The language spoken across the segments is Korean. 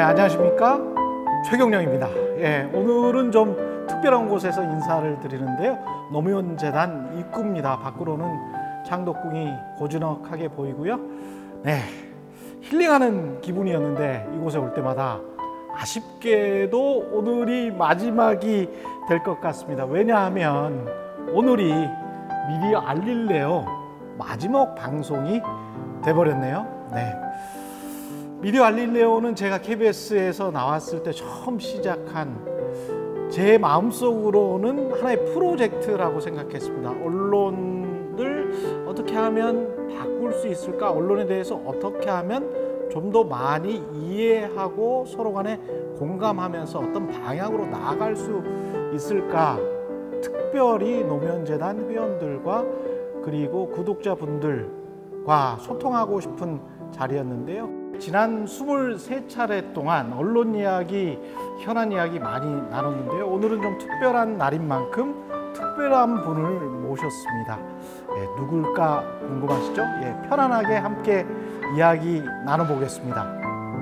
안녕하십니까, 최경령입니다. 오늘은 좀 특별한 곳에서 인사를 드리는데요. 노무현 재단 입구입니다. 밖으로는 창덕궁이 고즈넉하게 보이고요. 힐링하는 기분이었는데 이곳에 올 때마다 아쉽게도 오늘이 마지막이 될 것 같습니다. 왜냐하면 오늘이 미디어 알릴레오 마지막 방송이 돼버렸네요. 미디어 알릴레오는 제가 KBS에서 나왔을 때 처음 시작한, 제 마음속으로는 하나의 프로젝트라고 생각했습니다. 언론을 어떻게 하면 바꿀 수 있을까? 언론에 대해서 어떻게 하면 좀 더 많이 이해하고 서로 간에 공감하면서 어떤 방향으로 나아갈 수 있을까? 특별히 노무현재단 회원들과 그리고 구독자분들과 소통하고 싶은 자리였는데요. 지난 23차례 동안 언론 이야기, 현안 이야기 많이 나눴는데요. 오늘은 좀 특별한 날인 만큼 특별한 분을 모셨습니다. 누굴까 궁금하시죠? 편안하게 함께 이야기 나눠보겠습니다.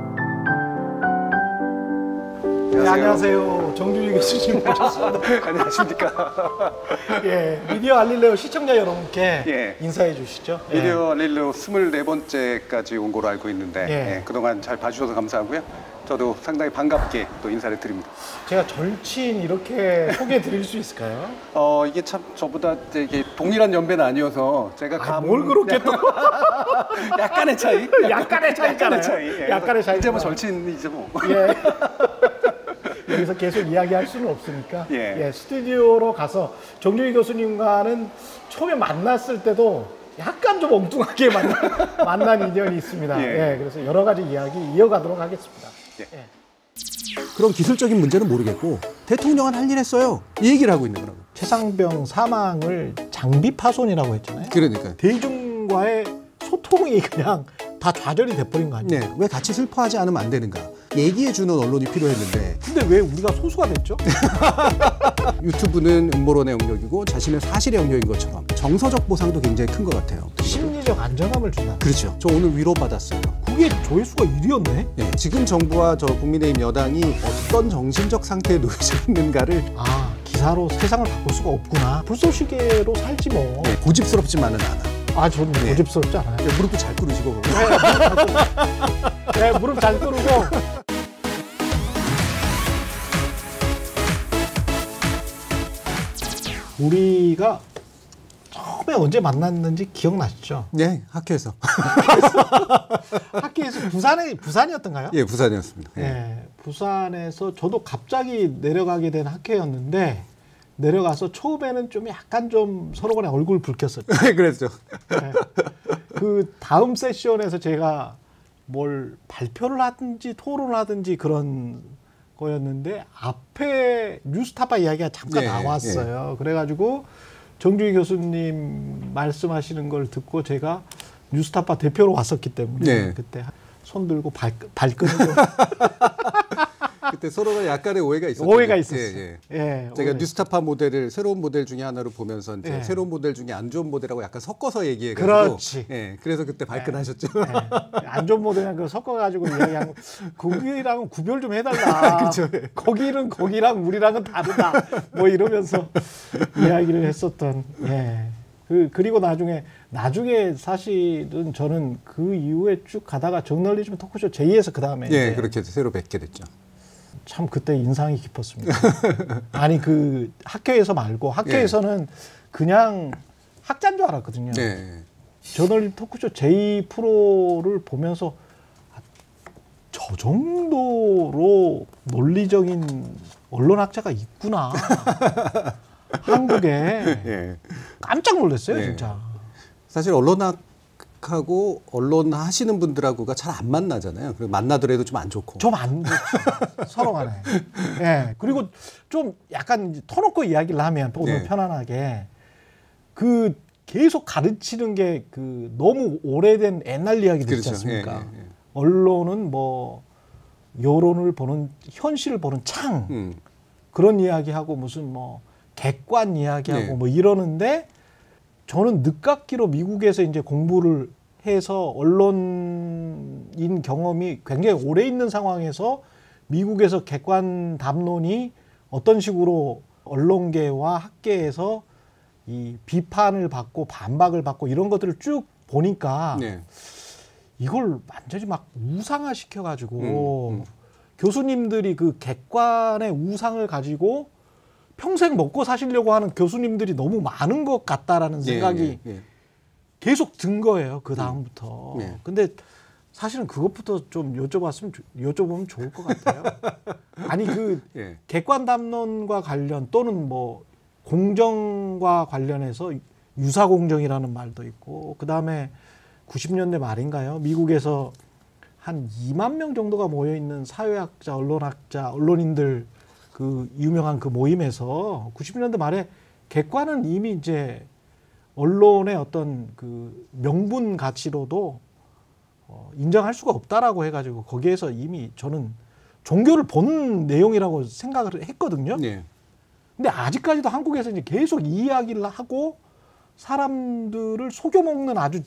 안녕하세요. 정준희 교수님 모셨습니다. 안녕하십니까. 미디어 알릴레오 시청자 여러분께 인사해 주시죠. 미디어 알릴레오 24번째까지 온 걸로 알고 있는데 그동안 잘 봐주셔서 감사하고요. 저도 상당히 반갑게 또 인사를 드립니다. 제가 절친 이렇게 소개해 드릴 수 있을까요? 이게 참 저보다 이게 동일한 연배는 아니어서 제가 뭘 그렇게 또 약간의 차이? 약간의 차이. 이제 뭐 절친이죠 뭐. 여기서 계속 이야기할 수는 없으니까 스튜디오로 가서 정준희 교수님과는 처음에 만났을 때도 약간 좀 엉뚱하게 만난 인연이 있습니다. 그래서 여러 가지 이야기 이어가도록 하겠습니다. 그런 기술적인 문제는 모르겠고 대통령은 할 일 했어요, 이 얘기를 하고 있는 거라고. 최상병 사망을 장비 파손이라고 했잖아요. 그러니까 대중과의 소통이 그냥 다 좌절이 돼버린 거 아니에요? 왜 같이 슬퍼하지 않으면 안 되는가, 얘기해주는 언론이 필요했는데. 근데 왜 우리가 소수가 됐죠? 유튜브는 음모론의 영역이고 자신의 사실의 영역인 것처럼 정서적 보상도 굉장히 큰 것 같아요. 심리적 안정감을 준다. 그렇죠. 저 오늘 위로받았어요. 그게 조회수가 1위였네? 지금 정부와 저 국민의힘 여당이 어떤 정신적 상태에 놓여져 있는가를 기사로 세상을 바꿀 수가 없구나. 불쏘시개로 살지 뭐. 고집스럽지만은 않아. 저는 고집스럽지 않아요. 무릎도 잘 꿇으시고. 무릎 잘 꿇고. 우리가 처음에 언제 만났는지 기억나시죠? 네, 학교에서. 학교에서 부산이었던가요? 부산이었습니다. 부산에서 저도 갑자기 내려가게 된 학교였는데, 내려가서 처음에는 좀 약간 좀 서로 간에 얼굴 붉혔었죠. 그랬죠. 그 다음 세션에서 제가 뭘 발표를 하든지 토론을 하든지 그런 거였는데 앞에 뉴스타파 이야기가 잠깐 나왔어요. 그래가지고 정준희 교수님 말씀하시는 걸 듣고 제가 뉴스타파 대표로 왔었기 때문에 그때 손 들고 발끈으로 그때 서로가 약간의 오해가 있었죠. 오해가 있었어요. 제가 뉴스타파 모델을 새로운 모델 중에 하나로 보면서 새로운 모델 중에 안 좋은 모델하고 약간 섞어서 얘기해가지고. 그렇지. 그래서 그때 발끈하셨죠. 안 좋은 모델이랑 그 섞어가지고 이야기한 거, 거기랑은 구별 좀 해달라. 그렇죠. 거기랑 우리랑은 다르다. 뭐 이러면서 이야기를 했었던. 그리고 나중에 사실은 저는 그 이후에 쭉 가다가 저널리즘 토크쇼 제2에서 그 다음에 그렇게 새로 뵙게 됐죠. 참 그때 인상이 깊었습니다. 아니 그 학교에서 말고 학교에서는 그냥 학자인 줄 알았거든요. 저널리즘 토크쇼 제2 프로를 보면서 저 정도로 논리적인 언론학자가 있구나. 한국에 깜짝 놀랐어요, 진짜. 사실 언론학하고 언론 하시는 분들하고가 잘 안 만나잖아요. 그리고 만나더라도 좀 안 좋고. 좀 안 좋죠. 서로 간에. 그리고 좀 약간 터놓고 이야기를 하면 오늘 편안하게 그 계속 가르치는 게 그 너무 오래된 옛날 이야기들 있지 않습니까? 언론은 뭐 여론을 보는, 현실을 보는 창 그런 이야기하고 무슨 뭐 객관 이야기하고 뭐 이러는데, 저는 늦깎이로 미국에서 이제 공부를 해서 언론인 경험이 굉장히 오래 있는 상황에서 미국에서 객관 담론이 어떤 식으로 언론계와 학계에서 이 비판을 받고 반박을 받고 이런 것들을 쭉 보니까 네. 이걸 완전히 막 우상화 시켜가지고 교수님들이 그 객관의 우상을 가지고 평생 먹고 사시려고 하는 교수님들이 너무 많은 것 같다라는 생각이 계속 든 거예요. 그 다음부터. 근데 사실은 그것부터 좀 여쭤보면 좋을 것 같아요. 아니 그 객관 담론과 관련 또는 뭐 공정과 관련해서 유사공정이라는 말도 있고 그다음에 90년대 말인가요? 미국에서 한 2만 명 정도가 모여 있는 사회학자, 언론학자, 언론인들 그 유명한 그 모임에서 90년대 말에 객관은 이미 이제 언론의 어떤 그 명분 가치로도 인정할 수가 없다라고 해가지고 거기에서 이미 저는 종교를 본 내용이라고 생각을 했거든요. 네. 근데 아직까지도 한국에서 이제 계속 이 이야기를 하고 사람들을 속여먹는 아주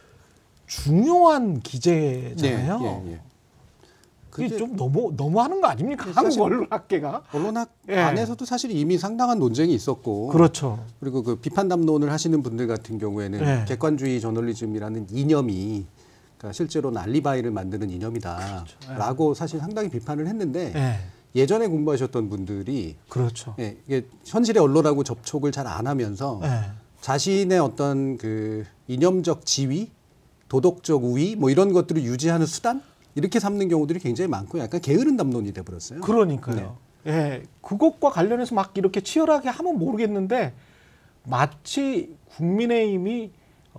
중요한 기제잖아요. 그게 좀 너무하는 거 아닙니까? 한국 언론학계가. 언론학 안에서도 사실 이미 상당한 논쟁이 있었고. 그렇죠. 그리고 그 비판 담론을 하시는 분들 같은 경우에는 객관주의 저널리즘이라는 이념이 그러니까 실제로는 알리바이를 만드는 이념이다라고 사실 상당히 비판을 했는데 예전에 공부하셨던 분들이 그렇죠. 이게 현실의 언론하고 접촉을 잘 안 하면서 자신의 어떤 그 이념적 지위, 도덕적 우위 뭐 이런 것들을 유지하는 수단 이렇게 삼는 경우들이 굉장히 많고 약간 게으른 담론이 돼 버렸어요. 그러니까요. 그것과 관련해서 막 이렇게 치열하게 하면 모르겠는데 마치 국민의힘이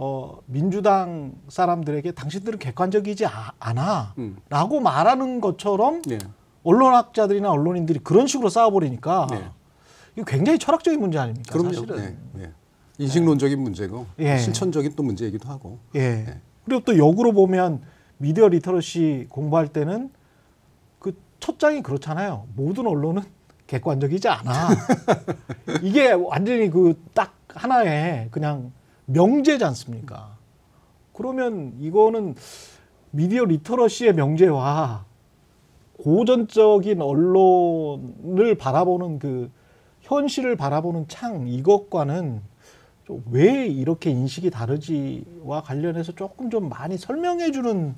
민주당 사람들에게 당신들은 객관적이지 않아라고 말하는 것처럼 언론학자들이나 언론인들이 그런 식으로 싸워버리니까 이거 굉장히 철학적인 문제 아닙니까? 그럼요. 사실은. 인식론적인 문제고 실천적인 또 문제이기도 하고. 그리고 또 역으로 보면 미디어 리터러시 공부할 때는 그 첫 장이 그렇잖아요. 모든 언론은 객관적이지 않아. 이게 완전히 그 딱 하나의 그냥 명제지 않습니까? 그러면 이거는 미디어 리터러시의 명제와 고전적인 언론을 바라보는 그 현실을 바라보는 창 이것과는 좀 왜 이렇게 인식이 다르지와 관련해서 조금 좀 많이 설명해주는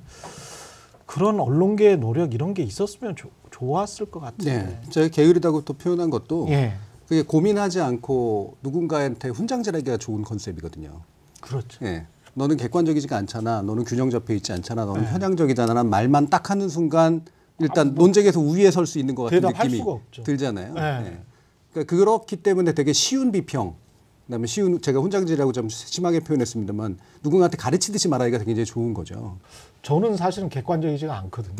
그런 언론계의 노력 이런 게 있었으면 좋았을 것 같아요. 제가 게으르다고 또 표현한 것도 그게 고민하지 않고 누군가한테 훈장질하기가 좋은 컨셉이거든요. 그렇죠. 너는 객관적이지가 않잖아. 너는 균형 잡혀 있지 않잖아. 너는 편향적이잖아. 말만 딱 하는 순간 일단 논쟁에서 우위에 설 수 있는 것 같은 느낌이 들잖아요. 그러니까 그렇기 때문에 되게 쉬운 비평, 그다음에 제가 훈장질이라고 좀 심하게 표현했습니다만 누군가한테 가르치듯이 말하기가 굉장히 좋은 거죠. 저는 사실은 객관적이지가 않거든요.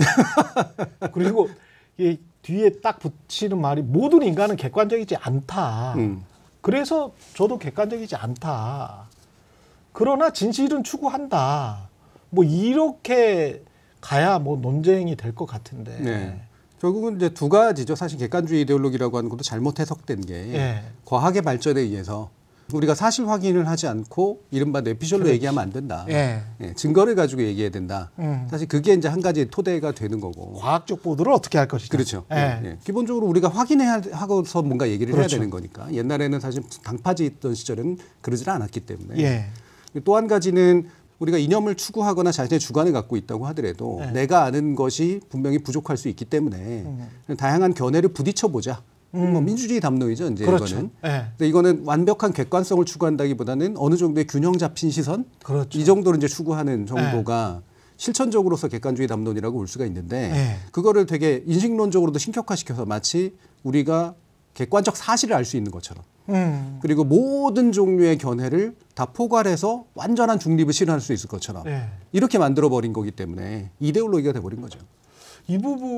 그리고 이 뒤에 딱 붙이는 말이 모든 인간은 객관적이지 않다. 그래서 저도 객관적이지 않다. 그러나 진실은 추구한다. 뭐 이렇게 가야 뭐 논쟁이 될 것 같은데. 결국은 이제 두 가지죠. 사실 객관주의 이데올로기라고 하는 것도 잘못 해석된 게 과학의 발전에 의해서 우리가 사실 확인을 하지 않고 이른바 뇌피셜로 얘기하면 안 된다. 증거를 가지고 얘기해야 된다. 사실 그게 이제 한 가지 토대가 되는 거고. 과학적 보도를 어떻게 할 것이다. 그렇죠. 기본적으로 우리가 확인해야 하고서 뭔가 얘기를 해야 되는 거니까. 옛날에는 사실 당파지 있던 시절은 그러질 않았기 때문에. 또 한 가지는 우리가 이념을 추구하거나 자신의 주관을 갖고 있다고 하더라도 내가 아는 것이 분명히 부족할 수 있기 때문에 다양한 견해를 부딪혀보자. 뭐 민주주의 담론이죠, 이제 이거는. 근데 이거는 완벽한 객관성을 추구한다기보다는 어느 정도의 균형 잡힌 시선, 이 정도를 이제 추구하는 정도가 실천적으로서 객관주의 담론이라고 볼 수가 있는데 그거를 되게 인식론적으로도 신격화시켜서 마치 우리가 객관적 사실을 알 수 있는 것처럼. 그리고 모든 종류의 견해를 다 포괄해서 완전한 중립을 실현할 수 있을 것처럼 이렇게 만들어버린 거기 때문에 이데올로기가 돼버린 거죠. 이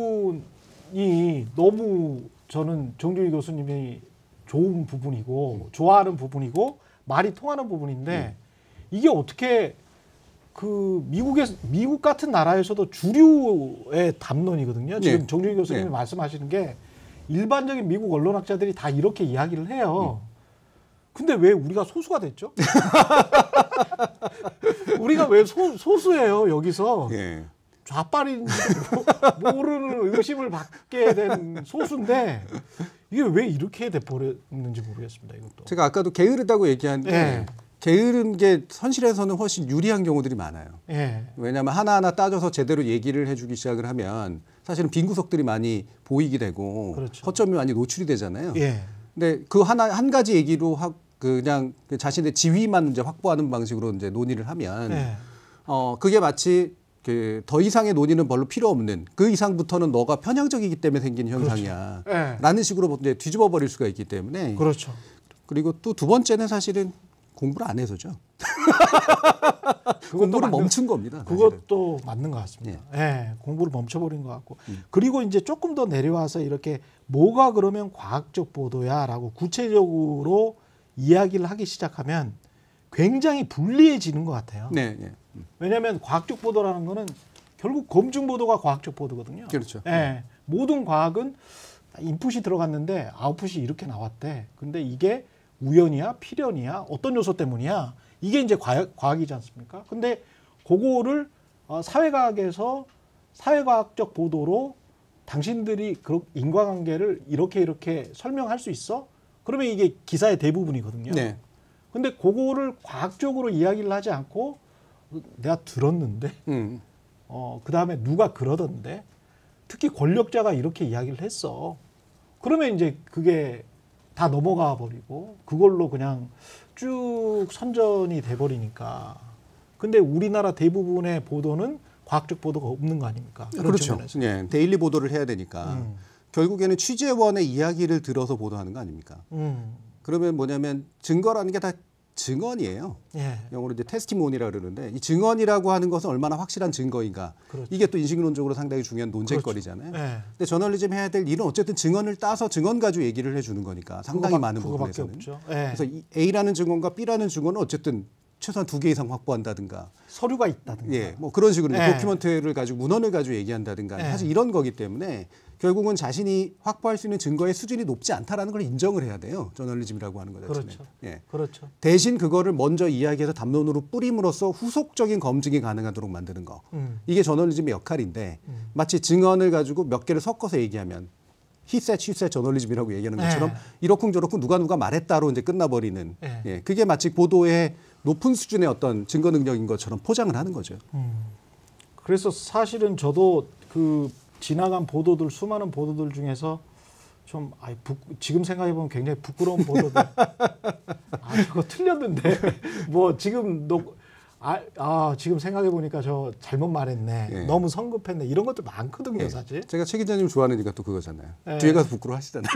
부분이 너무 저는 정준희 교수님이 좋은 부분이고 좋아하는 부분이고 말이 통하는 부분인데 이게 어떻게 그 미국 같은 나라에서도 주류의 담론이거든요. 지금 정준희 교수님이 말씀하시는 게 일반적인 미국 언론학자들이 다 이렇게 이야기를 해요. 근데 왜 우리가 소수가 됐죠? 우리가 왜 소수예요 여기서 예. 좌빨인지 모르는 의심을 받게 된 소수인데 이게 왜 이렇게 돼버렸는지 모르겠습니다. 이것도 제가 아까도 게으르다고 얘기하는데 예. 게으른 게 현실에서는 훨씬 유리한 경우들이 많아요. 예. 왜냐하면 하나하나 따져서 제대로 얘기를 해주기 시작을 하면 사실은 빈 구석들이 많이 보이게 되고 그렇죠. 허점이 많이 노출이 되잖아요. 예. 근데 그 한 가지 얘기로 그냥 자신의 지위만 이제 확보하는 방식으로 이제 논의를 하면 예. 그게 마치 더 이상의 논의는 별로 필요 없는 그 이상부터는 너가 편향적이기 때문에 생긴 현상이야. 그렇죠. 예. 라는 식으로 이제 뒤집어 버릴 수가 있기 때문에. 그렇죠. 그리고 또 두 번째는 사실은 공부를 안 해서죠. 공부를 멈춘 겁니다. 사실은. 그것도 맞는 것 같습니다. 예. 공부를 멈춰버린 것 같고. 그리고 이제 조금 더 내려와서 이렇게 뭐가 그러면 과학적 보도야라고 구체적으로 이야기를 하기 시작하면 굉장히 불리해지는 것 같아요. 네, 네. 왜냐하면 과학적 보도라는 거는 결국 검증 보도가 과학적 보도거든요. 그렇죠. 예. 모든 과학은 인풋이 들어갔는데 아웃풋이 이렇게 나왔대. 근데 이게 우연이야, 필연이야, 어떤 요소 때문이야. 이게 이제 과학이지 않습니까? 근데 그거를 사회과학에서 사회과학적 보도로 당신들이 인과관계를 이렇게 설명할 수 있어? 그러면 이게 기사의 대부분이거든요. 네. 근데 그거를 과학적으로 이야기를 하지 않고 내가 들었는데 그다음에 누가 그러던데 특히 권력자가 이렇게 이야기를 했어. 그러면 이제 그게 다 넘어가 버리고 그걸로 그냥 쭉 선전이 돼 버리니까. 근데 우리나라 대부분의 보도는 과학적 보도가 없는 거 아닙니까? 그렇죠. 네, 데일리 보도를 해야 되니까 결국에는 취재원의 이야기를 들어서 보도하는 거 아닙니까? 그러면 뭐냐면 증거라는 게 다 증언이에요. 예. 영어로 이제 테스티모니라 그러는데 이 증언이라고 하는 것은 얼마나 확실한 증거인가. 그렇죠. 이게 또 인식론적으로 상당히 중요한 논쟁거리잖아요. 그렇죠. 예. 근데 저널리즘 해야 될 일은 어쨌든 증언을 따서 증언 가지고 얘기를 해주는 거니까 상당히 많은 부분에서는. 없죠. 예. 그래서 이 A라는 증언과 B라는 증언은 어쨌든 최소한 2개 이상 확보한다든가. 서류가 있다든가. 예, 뭐 그런 식으로 예. 도큐먼트를 가지고 문헌을 가지고 얘기한다든가 예. 사실 이런 거기 때문에 결국은 자신이 확보할 수 있는 증거의 수준이 높지 않다라는 걸 인정을 해야 돼요. 저널리즘이라고 하는 것 자체는. 그렇죠. 예. 그렇죠. 대신 그거를 먼저 이야기해서 담론으로 뿌림으로써 후속적인 검증이 가능하도록 만드는 거. 이게 저널리즘의 역할인데 마치 증언을 가지고 몇 개를 섞어서 얘기하면 he said, she said 저널리즘이라고 얘기하는 것처럼 이렇쿵저렇쿵 누가 말했다로 이제 끝나버리는 예. 그게 마치 보도의 높은 수준의 어떤 증거 능력인 것처럼 포장을 하는 거죠. 그래서 사실은 저도 그 지나간 보도들 수많은 보도들 중에서 좀 지금 생각해 보면 굉장히 부끄러운 보도들. 저거 틀렸는데 뭐 지금 지금 생각해 보니까 저 잘못 말했네. 예. 너무 성급했네. 이런 것들 많거든요, 예. 사실. 제가 최 기자님 좋아하는 이유가 또 그거잖아요. 예. 뒤에 가서 부끄러워하시잖아요.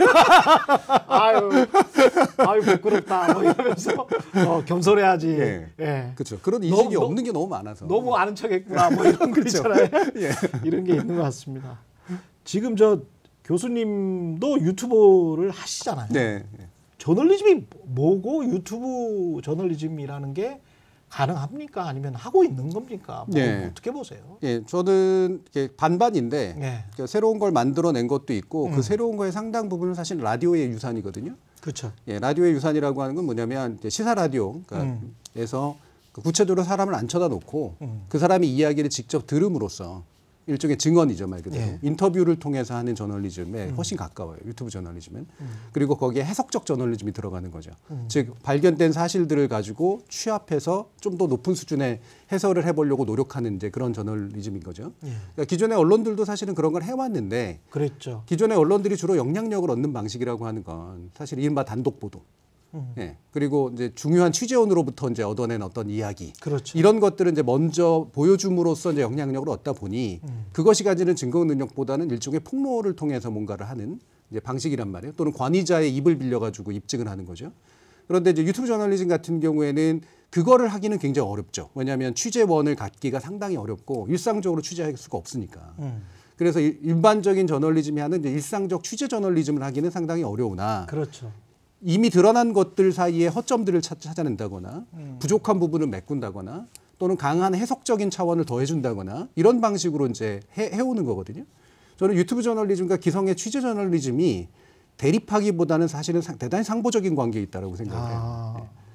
아유 부끄럽다. 뭐 이러면서 겸손해야지. 예. 예. 그렇죠. 그런 인식이 없는 게 너무 많아서. 너무 아는 척했구나. 뭐 이런 거 있잖아요. 예. 이런 게 있는 것 같습니다. 지금 저 교수님도 유튜브를 하시잖아요. 네. 저널리즘이 뭐고 유튜브 저널리즘이라는 게 가능합니까? 아니면 하고 있는 겁니까? 네. 어떻게 보세요? 예, 저는 반반인데 네. 그러니까 새로운 걸 만들어낸 것도 있고 그 새로운 거의 상당 부분은 사실 라디오의 유산이거든요. 그렇죠. 예, 라디오의 유산이라고 하는 건 뭐냐면 이제 시사 라디오에서 구체적으로 사람을 안 쳐다놓고 그 사람이 이야기를 직접 들음으로써 일종의 증언이죠, 말 그대로. 예. 인터뷰를 통해서 하는 저널리즘에 훨씬 가까워요, 유튜브 저널리즘은. 그리고 거기에 해석적 저널리즘이 들어가는 거죠. 즉 발견된 사실들을 가지고 취합해서 좀 더 높은 수준의 해설을 해보려고 노력하는 이제 그런 저널리즘인 거죠. 예. 그러니까 기존의 언론들도 사실은 그런 걸 해왔는데 그랬죠. 기존의 언론들이 주로 영향력을 얻는 방식이라고 하는 건 사실 이른바 단독 보도. 예. 그리고 이제 중요한 취재원으로부터 이제 얻어낸 어떤 이야기. 그렇죠. 이런 것들은 이제 먼저 보여줌으로써 이제 영향력을 얻다 보니 그것이 가지는 증거 능력보다는 일종의 폭로를 통해서 뭔가를 하는 이제 방식이란 말이에요. 또는 관의자의 입을 빌려가지고 입증을 하는 거죠. 그런데 이제 유튜브 저널리즘 같은 경우에는 그거를 하기는 굉장히 어렵죠. 왜냐하면 취재원을 갖기가 상당히 어렵고 일상적으로 취재할 수가 없으니까. 그래서 일반적인 저널리즘이 하는 이제 일상적 취재 저널리즘을 하기는 상당히 어려우나 그렇죠. 이미 드러난 것들 사이에 허점들을 찾아낸다거나 부족한 부분을 메꾼다거나 또는 강한 해석적인 차원을 더해준다거나 이런 방식으로 이제 해오는 거거든요. 저는 유튜브 저널리즘과 기성의 취재 저널리즘이 대립하기보다는 사실은 대단히 상보적인 관계에 있다고 생각해요.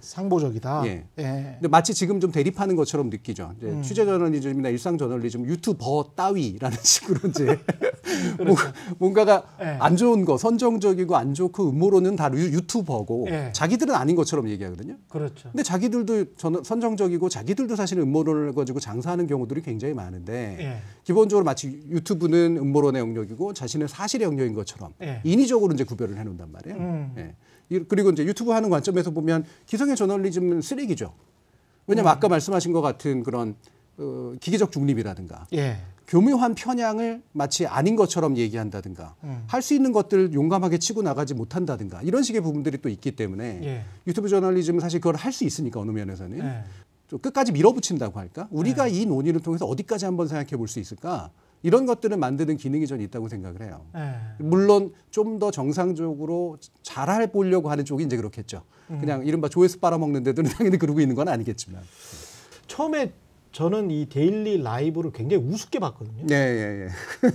상보적이다. 예. 근데 마치 지금 좀 대립하는 것처럼 느끼죠. 이제 취재 저널리즘이나 일상 저널리즘, 유튜버 따위라는 식으로 이제 그렇죠. 뭔가가 예. 안 좋은 거, 선정적이고 안 좋고 음모론은 다 유튜버고 예. 자기들은 아닌 것처럼 얘기하거든요. 그렇죠. 근데 자기들도 선정적이고 자기들도 사실 음모론을 가지고 장사하는 경우들이 굉장히 많은데 예. 기본적으로 마치 유튜브는 음모론의 영역이고 자신은 사실의 영역인 것처럼 예. 인위적으로 이제 구별을 해놓는단 말이에요. 예. 그리고 이제 유튜브 하는 관점에서 보면 기성의 저널리즘은 쓰레기죠. 왜냐하면 아까 말씀하신 것 같은 그런 기계적 중립이라든가 예. 교묘한 편향을 마치 아닌 것처럼 얘기한다든가 할 수 있는 것들 용감하게 치고 나가지 못한다든가 이런 식의 부분들이 또 있기 때문에 예. 유튜브 저널리즘은 사실 그걸 할 수 있으니까 어느 면에서는 예. 좀 끝까지 밀어붙인다고 할까? 우리가 이 논의를 통해서 어디까지 한번 생각해 볼 수 있을까? 이런 것들을 만드는 기능이 전 있다고 생각을 해요. 예. 물론 좀 더 정상적으로 잘해 보려고 하는 쪽이 이제 그렇겠죠. 그냥 이른바 조회수 빨아먹는 데들은 당연히 그러고 있는 건 아니겠지만. 처음에 저는 이 데일리 라이브를 굉장히 우습게 봤거든요. 예.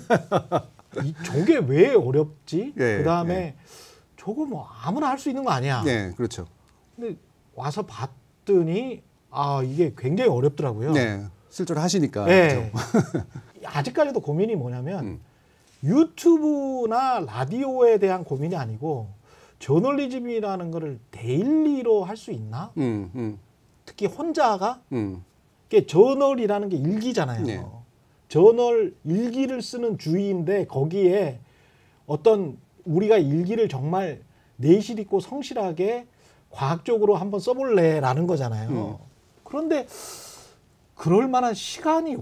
저게 왜 어렵지? 예, 그다음에 예. 저거 뭐 아무나 할 수 있는 거 아니야. 네, 그렇죠. 근데 와서 봤더니 아 이게 굉장히 어렵더라고요. 네, 실제로 하시니까. 네. 그렇죠. 아직까지도 고민이 뭐냐면 유튜브나 라디오에 대한 고민이 아니고 저널리즘이라는 거를 데일리로 할 수 있나? 특히 혼자가 이게 저널이라는 게 일기잖아요. 네. 저널 일기를 쓰는 주의인데 거기에 어떤 우리가 일기를 정말 내실 있고 성실하게 과학적으로 한번 써볼래라는 거잖아요. 그런데 그럴 만한 시간이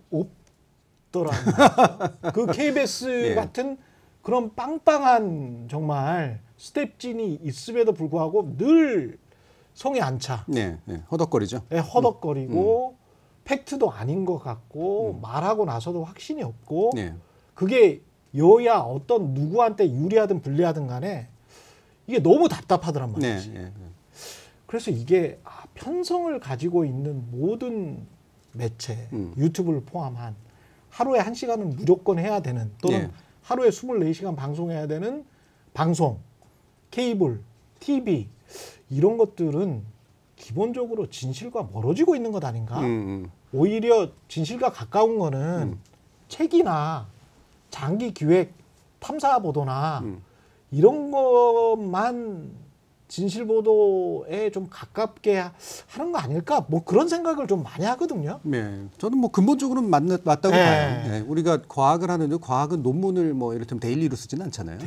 없더라고요. 그 KBS 예. 같은 그런 빵빵한 정말 스텝진이 있음에도 불구하고 늘 성에 안 차. 네, 허덕거리죠. 예, 허덕거리고 팩트도 아닌 것 같고 말하고 나서도 확신이 없고 네. 그게 여야 어떤 누구한테 유리하든 불리하든 간에 이게 너무 답답하더란 말이지. 네. 그래서 이게 편성을 가지고 있는 모든 매체, 유튜브를 포함한 하루에 1시간은 무조건 해야 되는 또는 네. 하루에 24시간 방송해야 되는 방송, 케이블, TV 이런 것들은 기본적으로 진실과 멀어지고 있는 것 아닌가? 오히려 진실과 가까운 거는 책이나 장기 기획 탐사 보도나 이런 것만 진실 보도에 좀 가깝게 하는 거 아닐까? 뭐 그런 생각을 좀 많이 하거든요. 네, 저는 뭐 근본적으로는 맞다고 네. 봐요. 네, 우리가 과학을 하는데 과학은 논문을 뭐 이를테면 데일리로 쓰지는 않잖아요.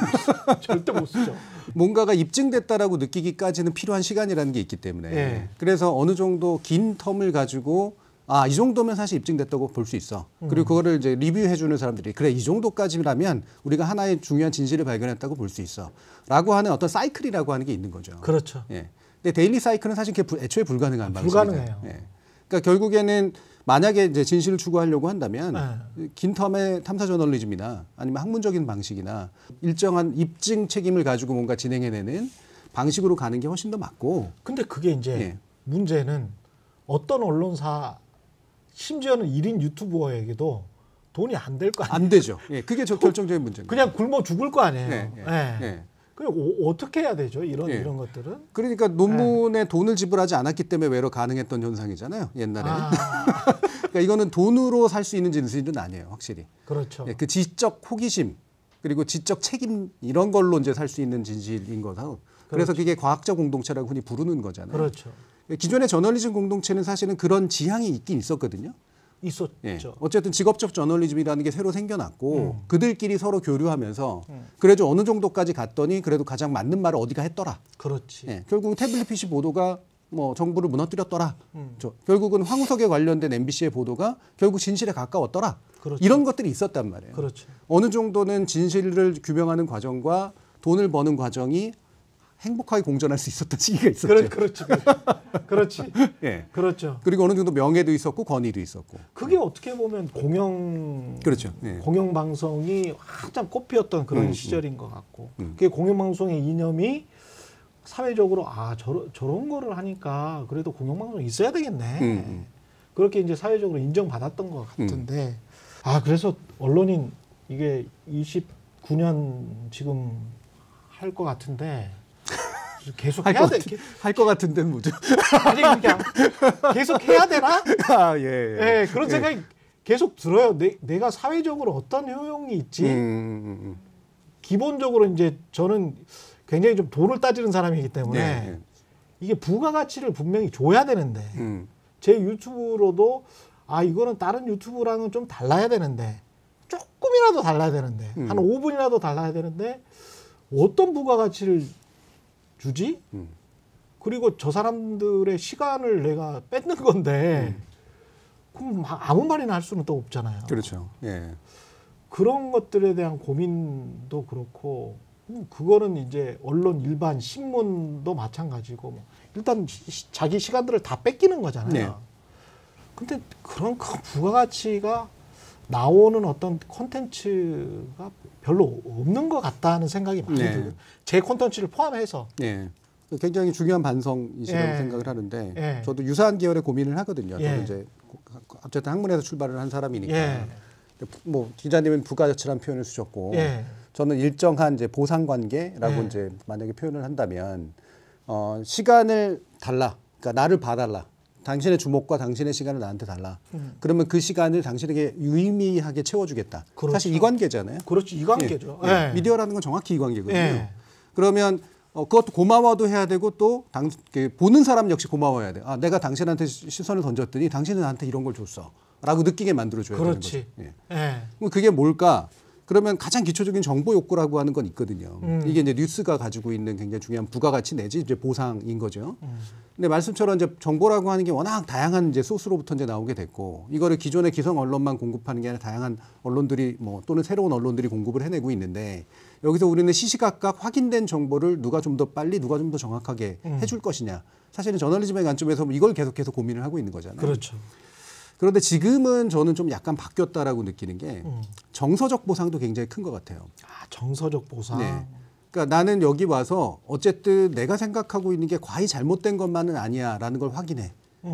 절대 못 쓰죠. 뭔가가 입증됐다라고 느끼기까지는 필요한 시간이라는 게 있기 때문에 네. 그래서 어느 정도 긴 텀을 가지고 이 정도면 사실 입증됐다고 볼 수 있어. 그리고 그거를 이제 리뷰해 주는 사람들이 그래 이 정도까지라면 우리가 하나의 중요한 진실을 발견했다고 볼 수 있어. 라고 하는 어떤 사이클이라고 하는 게 있는 거죠. 그렇죠. 예. 근데 데일리 사이클은 사실 그게 애초에 불가능한 방식이에요. 불가능해요. 예. 그러니까 결국에는 만약에 이제 진실을 추구하려고 한다면 긴 텀의 탐사 저널리즘이나 아니면 학문적인 방식이나 일정한 입증 책임을 가지고 뭔가 진행해내는 방식으로 가는 게 훨씬 더 맞고. 근데 그게 이제 문제는 어떤 언론사 심지어는 1인 유튜버에게도 돈이 안 될 거 아니에요. 안 되죠. 예, 그게 결정적인 문제입니다. 그냥 굶어 죽을 거 아니에요. 예. 그럼 어떻게 해야 되죠? 이런 것들은? 그러니까 논문에 돈을 지불하지 않았기 때문에 외로 가능했던 현상이잖아요. 옛날에. 그러니까 이거는 돈으로 살 수 있는 진실은 아니에요. 확실히. 그렇죠. 그 지적 호기심 그리고 지적 책임 이런 걸로 이제 살 수 있는 진실인 거다. 그래서 그게 과학적 공동체라고 흔히 부르는 거잖아요. 그렇죠. 기존의 저널리즘 공동체는 사실은 그런 지향이 있긴 있었거든요. 있었죠. 예. 어쨌든 직업적 저널리즘이라는 게 새로 생겨났고 그들끼리 서로 교류하면서 그래도 어느 정도까지 갔더니 그래도 가장 맞는 말을 어디가 했더라. 그렇지. 예. 결국은 태블릿 PC 보도가 뭐 정부를 무너뜨렸더라. 결국은 황우석에 관련된 MBC의 보도가 결국 진실에 가까웠더라. 그렇죠. 이런 것들이 있었단 말이에요. 그렇죠. 어느 정도는 진실을 규명하는 과정과 돈을 버는 과정이 행복하게 공존할 수 있었던 시기가 있었죠. 그렇지. 예. 그렇죠. 그리고 어느 정도 명예도 있었고 권위도 있었고. 그게 어떻게 보면 그렇죠. 예. 공영방송이 한참 꽃피었던 그런 시절인 것 같고 그게 공영방송의 이념이 사회적으로 저런 거를 하니까 그래도 공영방송이 있어야 되겠네. 그렇게 이제 사회적으로 인정받았던 것 같은데 그래서 언론인 이게 29년 지금 할 것 같은데 계속 해야 돼. 할 것 같은데 뭐죠? 아니 그냥 계속 해야 되나? 아, 예. 예, 그런 생각이 계속 들어요. 내가 사회적으로 어떤 효용이 있지? 기본적으로 이제 저는 굉장히 좀 돈을 따지는 사람이기 때문에 이게 부가가치를 분명히 줘야 되는데 제 유튜브로도 이거는 다른 유튜브랑은 좀 달라야 되는데 조금이라도 달라야 되는데 한 5분이라도 달라야 되는데 어떤 부가가치를 주지? 그리고 저 사람들의 시간을 내가 뺏는 건데 그럼 아무 말이나 할 수는 또 없잖아요. 그렇죠. 예. 그런 것들에 대한 고민도 그렇고 그거는 이제 언론 일반 신문도 마찬가지고 일단 자기 시간들을 다 뺏기는 거잖아요. 네. 근데 그런 큰 부가가치가 나오는 어떤 콘텐츠가 별로 없는 것 같다는 생각이 많이 들어요. 제 콘텐츠를 포함해서. 네. 굉장히 중요한 반성이시라고 생각을 하는데 저도 유사한 계열의 고민을 하거든요. 저도 이제 어쨌든 학문에서 출발을 한 사람이니까 뭐 기자님은 부가가치라는 표현을 쓰셨고 저는 일정한 이제 보상 관계라고 이제 만약에 표현을 한다면 시간을 달라, 그러니까 나를 봐달라. 당신의 주목과 당신의 시간을 나한테 달라. 그러면 그 시간을 당신에게 유의미하게 채워주겠다. 그렇죠. 사실 이 관계잖아요. 그렇죠. 이 관계죠. 미디어라는 건 정확히 이 관계거든요. 그러면 그것도 고마워도 해야 되고 또 보는 사람 역시 고마워야 돼. 내가 당신한테 시선을 던졌더니 당신은 나한테 이런 걸 줬어. 라고 느끼게 만들어줘야 되는 거죠. 그럼 그게 뭘까? 그러면 가장 기초적인 정보 욕구라고 하는 건 있거든요. 이게 이제 뉴스가 가지고 있는 굉장히 중요한 부가가치 내지 이제 보상인 거죠. 근데 말씀처럼 이제 정보라고 하는 게 워낙 다양한 이제 소스로부터 이제 나오게 됐고 이거를 기존의 기성 언론만 공급하는 게 아니라 다양한 언론들이 또는 새로운 언론들이 공급을 해내고 있는데 여기서 우리는 시시각각 확인된 정보를 누가 좀 더 빨리 누가 좀 더 정확하게 해줄 것이냐. 사실은 저널리즘의 관점에서 이걸 계속해서 고민을 하고 있는 거잖아요. 그렇죠. 그런데 지금은 저는 좀 약간 바뀌었다라고 느끼는 게 정서적 보상도 굉장히 큰 것 같아요. 정서적 보상. 네. 그러니까 나는 여기 와서 어쨌든 내가 생각하고 있는 게 과히 잘못된 것만은 아니야라는 걸 확인해.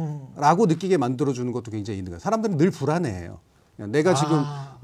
라고 느끼게 만들어주는 것도 굉장히 있는 거예요. 사람들은 늘 불안해해요. 내가 지금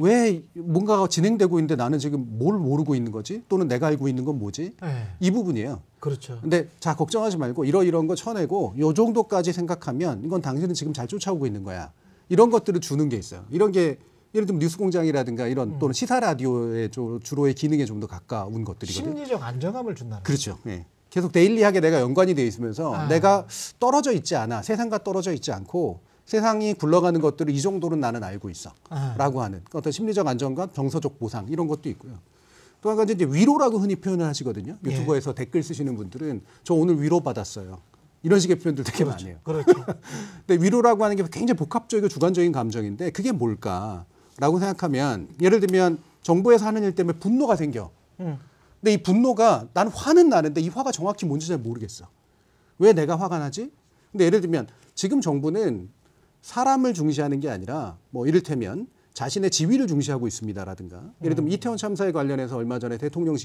왜 뭔가가 진행되고 있는데 나는 지금 뭘 모르고 있는 거지? 또는 내가 알고 있는 건 뭐지? 이 부분이에요. 그렇죠. 근데 자 걱정하지 말고 이런 거 쳐내고 요 정도까지 생각하면 이건 당신은 지금 잘 쫓아오고 있는 거야. 이런 것들을 주는 게 있어요. 이런 게 예를 들면 뉴스공장이라든가 이런 또는 시사 라디오의 주로의 기능에 좀 더 가까운 것들이거든요. 심리적 안정감을 준다는. 그렇죠. 네. 계속 데일리하게 내가 연관이 돼 있으면서 내가 떨어져 있지 않아. 세상과 떨어져 있지 않고 세상이 굴러가는 것들을 이 정도는 나는 알고 있어. 라고 하는 어떤 심리적 안정감, 정서적 보상 이런 것도 있고요. 또 한 가지 이제 위로라고 흔히 표현을 하시거든요. 유튜버에서 댓글 쓰시는 분들은 저 오늘 위로받았어요. 이런 식의 표현들 되게 많이 해요. 그렇죠. 근데 위로라고 하는 게 굉장히 복합적이고 주관적인 감정인데 그게 뭘까라고 생각하면 예를 들면 정부에서 하는 일 때문에 분노가 생겨. 근데 이 분노가 나는 화는 나는데 이 화가 정확히 뭔지 잘 모르겠어. 왜 내가 화가 나지? 근데 예를 들면 지금 정부는 사람을 중시하는 게 아니라 뭐 이를테면 자신의 지위를 중시하고 있습니다라든가 예를 들면 이태원 참사에 관련해서 얼마 전에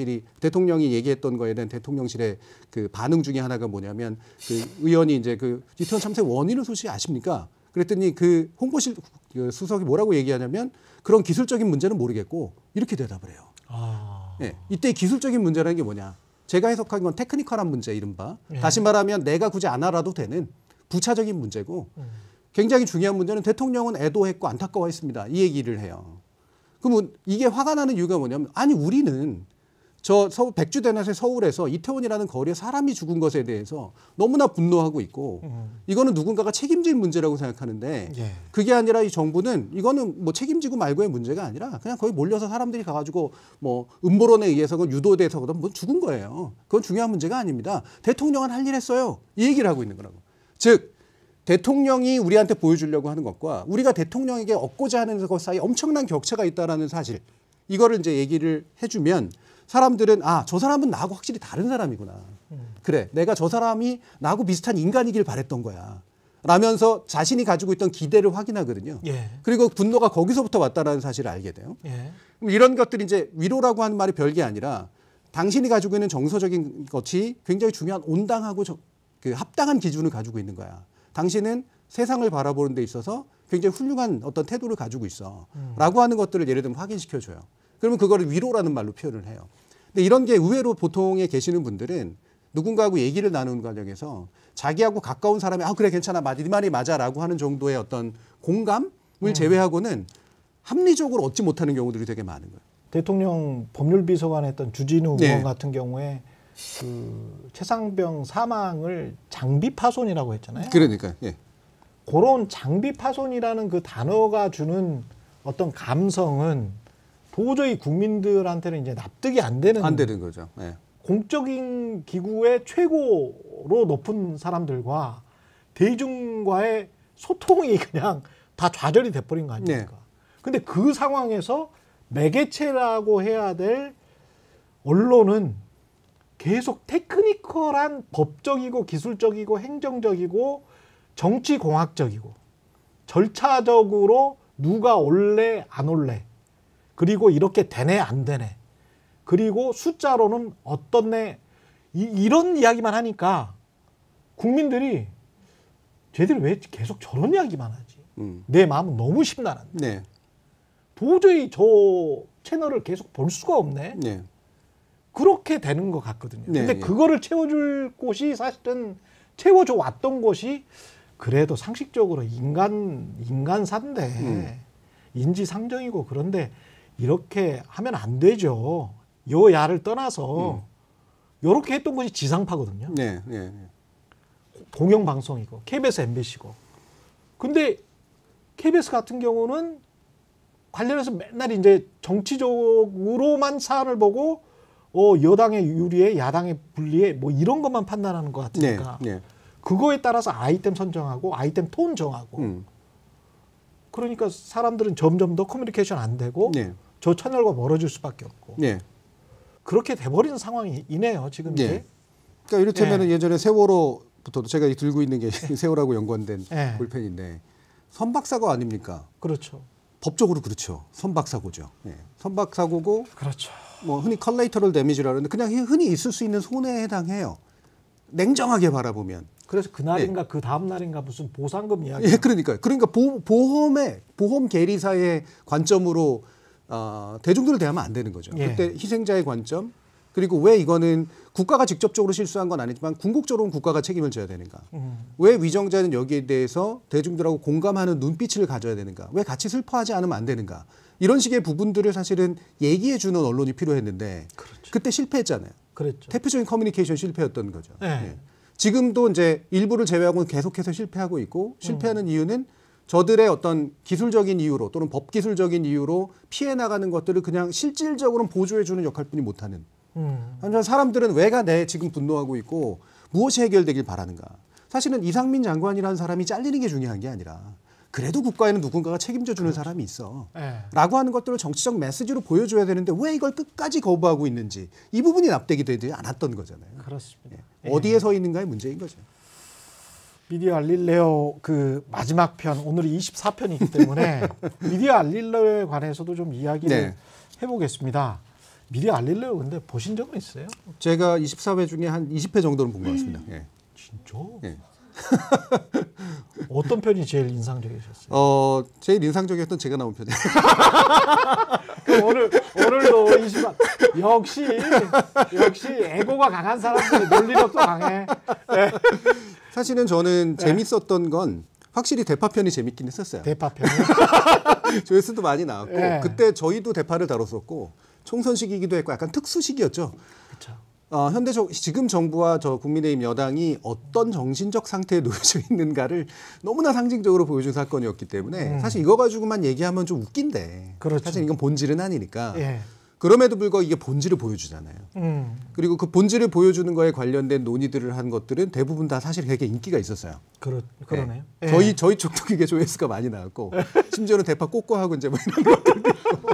대통령이 얘기했던 거에 대한 대통령실의 그 반응 중에 하나가 뭐냐면 그 의원이 이제 그 이태원 참사의 원인을 솔직히 아십니까? 그랬더니 그 홍보실 수석이 뭐라고 얘기하냐면 그런 기술적인 문제는 모르겠고 이렇게 대답을 해요. 네, 이때 기술적인 문제라는 게 뭐냐? 제가 해석한 건 테크니컬한 문제 이른바 다시 말하면 내가 굳이 안 알아도 되는 부차적인 문제고 굉장히 중요한 문제는 대통령은 애도했고 안타까워했습니다. 이 얘기를 해요. 그러면 이게 화가 나는 이유가 뭐냐면 아니 우리는 저 백주대낮에 서울에서 이태원이라는 거리에 사람이 죽은 것에 대해서 너무나 분노하고 있고 이거는 누군가가 책임질 문제라고 생각하는데 그게 아니라 이 정부는 이거는 뭐 책임지고 말고의 문제가 아니라 그냥 거기 몰려서 사람들이 가가지고 뭐 음모론에 의해서건 유도돼서건 뭐 죽은 거예요. 그건 중요한 문제가 아닙니다. 대통령은 할 일 했어요. 이 얘기를 하고 있는 거라고. 즉 대통령이 우리한테 보여주려고 하는 것과 우리가 대통령에게 얻고자 하는 것 사이에 엄청난 격차가 있다라는 사실 이거를 이제 얘기를 해주면 사람들은 저 사람은 나하고 확실히 다른 사람이구나. 그래 내가 저 사람이 나하고 비슷한 인간이길 바랬던 거야. 라면서 자신이 가지고 있던 기대를 확인하거든요. 그리고 분노가 거기서부터 왔다라는 사실을 알게 돼요. 그럼 이런 것들이 이제 위로라고 하는 말이 별게 아니라 당신이 가지고 있는 정서적인 것이 굉장히 중요한 온당하고 그 합당한 기준을 가지고 있는 거야. 당신은 세상을 바라보는 데 있어서 굉장히 훌륭한 어떤 태도를 가지고 있어. 라고 하는 것들을 예를 들면 확인시켜줘요. 그러면 그거를 위로라는 말로 표현을 해요. 근데 이런 게 의외로 보통에 계시는 분들은 누군가하고 얘기를 나누는 과정에서 자기하고 가까운 사람이 그래 괜찮아 네 말이 맞아라고 하는 정도의 어떤 공감을 제외하고는 합리적으로 얻지 못하는 경우들이 되게 많은 거예요. 대통령 법률비서관 했던 주진우 네. 의원 같은 경우에 그 최상병 사망을 장비 파손이라고 했잖아요. 그러니까 예. 그런 장비 파손이라는 그 단어가 주는 어떤 감성은 도저히 국민들한테는 이제 납득이 안 되는 거죠. 예. 공적인 기구의 최고로 높은 사람들과 대중과의 소통이 그냥 다 좌절이 돼버린 거 아닙니까? 네. 근데 그 상황에서 매개체라고 해야 될 언론은 계속 테크니컬한 법적이고 기술적이고 행정적이고 정치공학적이고 절차적으로 누가 올래 안 올래 그리고 이렇게 되네 안 되네 그리고 숫자로는 어떻네 이런 이야기만 하니까 국민들이 쟤들 왜 계속 저런 이야기만 하지? 내 마음은 너무 심란한데 네. 도저히 저 채널을 계속 볼 수가 없네. 네. 그렇게 되는 것 같거든요. 네, 근데 예. 그거를 채워줄 곳이 사실은 채워줘 왔던 곳이 그래도 상식적으로 인간사인데 인지상정이고 그런데 이렇게 하면 안 되죠. 여야를 떠나서 이렇게 했던 곳이 지상파거든요. 네. 네. 공영방송이고 KBS, MBC고. 근데 KBS 같은 경우는 관련해서 맨날 이제 정치적으로만 사안을 보고 여당의 유리에 야당의 불리에 뭐 이런 것만 판단하는 것 같으니까 네. 네. 그거에 따라서 아이템 선정하고 아이템 톤 정하고 그러니까 사람들은 점점 더 커뮤니케이션 안 되고 네. 저 채널과 멀어질 수밖에 없고 네. 그렇게 돼버리는 상황이네요 지금 네. 이제. 그러니까 이를테면 예전에 세월호부터도 제가 들고 있는 게 세월하고 연관된 네. 볼펜인데 선박사고 아닙니까? 그렇죠. 법적으로 그렇죠. 선박사고죠. 네. 선박사고고 그렇죠. 뭐 흔히 컬레이터럴 데미지라 그러는데 그냥 흔히 있을 수 있는 손해에 해당해요. 냉정하게 바라보면. 그래서 그날인가 그 다음 날인가 무슨 보상금 이야기. 예, 그러니까요. 그러니까 보험 계리사의 관점으로 대중들을 대하면 안 되는 거죠. 예. 그때 희생자의 관점 그리고 왜 이거는 국가가 직접적으로 실수한 건 아니지만 궁극적으로는 국가가 책임을 져야 되는가. 왜 위정자는 여기에 대해서 대중들하고 공감하는 눈빛을 가져야 되는가. 왜 같이 슬퍼하지 않으면 안 되는가. 이런 식의 부분들을 사실은 얘기해 주는 언론이 필요했는데 그렇죠. 그때 실패했잖아요. 그랬죠. 대표적인 커뮤니케이션 실패였던 거죠. 네. 예. 지금도 이제 일부를 제외하고는 계속해서 실패하고 있고 실패하는 이유는 저들의 어떤 기술적인 이유로 또는 법기술적인 이유로 피해 나가는 것들을 그냥 실질적으로는 보조해 주는 역할뿐이 못하는. 하지만 사람들은 왜가 내 지금 분노하고 있고 무엇이 해결되길 바라는가. 사실은 이상민 장관이라는 사람이 잘리는 게 중요한 게 아니라 그래도 국가에는 누군가가 책임져 주는 사람이 있어. 네. 라고 하는 것들을 정치적 메시지로 보여줘야 되는데 왜 이걸 끝까지 거부하고 있는지 이 부분이 납득이 되지 않았던 거잖아요. 그렇습니다. 예. 어디에 서 있는가의 문제인 거죠. 미디어 알릴레오 그 마지막 편 오늘이 24편이기 때문에 미디어 알릴레오에 관해서도 좀 이야기를 네. 해보겠습니다. 미디어 알릴레오 근데 보신 적은 있어요? 제가 24회 중에 한 20회 정도는 본 것 같습니다. 예. 진짜? 예. 어떤 편이 제일 인상적이셨어요? 제일 인상적이었던 제가 나온 편이에요. 오늘도 20만 역시 애고가 강한 사람들이 논리력도 강해. 네. 사실은 저는 재밌었던 건 확실히 대파 편이 재밌긴 했었어요. 대파 편이 조회수도 많이 나왔고 네. 그때 저희도 대파를 다뤘었고 총선 시기이기도 했고 약간 특수 시기였죠. 그렇죠. 지금 정부와 저 국민의힘 여당이 어떤 정신적 상태에 놓여져 있는가를 너무나 상징적으로 보여준 사건이었기 때문에 사실 이거 가지고만 얘기하면 좀 웃긴데 그렇죠. 사실 이건 본질은 아니니까 예. 그럼에도 불구하고 이게 본질을 보여주잖아요. 그리고 그 본질을 보여주는 거에 관련된 논의들을 한 것들은 대부분 다 사실 되게 인기가 있었어요. 그러네요. 네. 예. 저희 쪽도 그게 조회수가 많이 나왔고 심지어는 대파 꼬꼬하고 이제 뭐 이런 것들도 있고.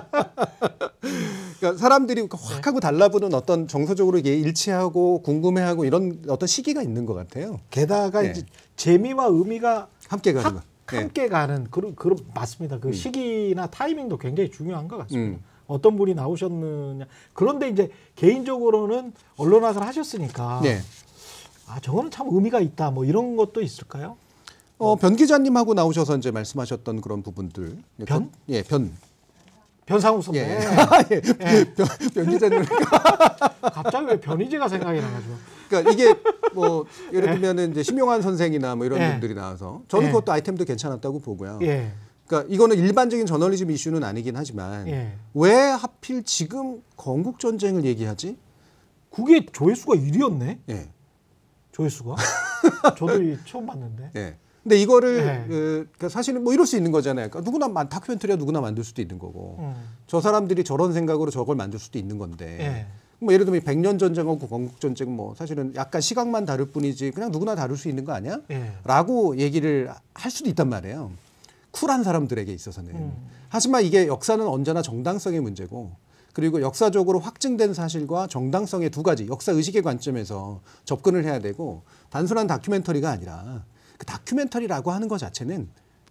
그러니까 사람들이 확 하고 달라붙는 어떤 정서적으로 이게 일치하고 궁금해하고 이런 어떤 시기가 있는 것 같아요. 게다가 네. 이제 재미와 의미가 함께 가는 거. 함께 가는 그런 맞습니다. 그 시기나 타이밍도 굉장히 중요한 것 같습니다. 음. 어떤 분이 나오셨느냐. 그런데 이제 개인적으로는 언론학을 하셨으니까 네. 저거는 참 의미가 있다. 뭐 이런 것도 있을까요? 변 기자님하고 나오셔서 이제 말씀하셨던 그런 부분들. 변? 예, 변. 변상욱 선배. 예. 변 기자님. 갑자기 왜 변희재가 생각이 나가지고. 그러니까 이게 뭐 예를 들면은 이제 심용환 선생이나 뭐 이런 예. 분들이 나와서 저는 예. 그것도 아이템도 괜찮았다고 보고요. 예. 그러니까 이거는 일반적인 저널리즘 이슈는 아니긴 하지만 예. 왜 하필 지금 건국 전쟁을 얘기하지? 그게 조회수가 1위였네. 예. 조회수가. 저도 처음 봤는데. 예. 근데 이거를 예. 그러니까 사실은 뭐 이럴 수 있는 거잖아요. 그러니까 누구나 다큐멘터리가 누구나 만들 수도 있는 거고 저 사람들이 저런 생각으로 저걸 만들 수도 있는 건데 예. 뭐 예를 들면 100년 전쟁하고 건국 전쟁은 뭐 사실은 약간 시각만 다를 뿐이지 그냥 누구나 다룰 수 있는 거 아니야? 예. 라고 얘기를 할 수도 있단 말이에요. 쿨한 사람들에게 있어서는. 하지만 이게 역사는 언제나 정당성의 문제고 그리고 역사적으로 확증된 사실과 정당성의 두 가지 역사 의식의 관점에서 접근을 해야 되고 단순한 다큐멘터리가 아니라 그 다큐멘터리라고 하는 것 자체는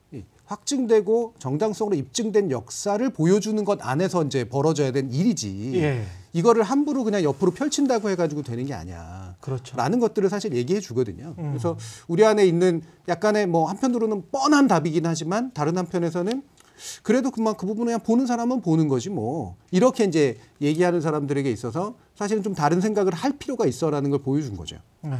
확증되고 정당성으로 입증된 역사를 보여주는 것 안에서 이제 벌어져야 된 일이지. 예. 이거를 함부로 그냥 옆으로 펼친다고 해가지고 되는 게 아니야. 그렇죠. 라는 것들을 사실 얘기해 주거든요. 그래서 우리 안에 있는 약간의 뭐 한편으로는 뻔한 답이긴 하지만 다른 한편에서는 그래도 그만 그 부분을 그냥 보는 사람은 보는 거지 뭐. 이렇게 이제 얘기하는 사람들에게 있어서 사실은 좀 다른 생각을 할 필요가 있어라는 걸 보여준 거죠. 네.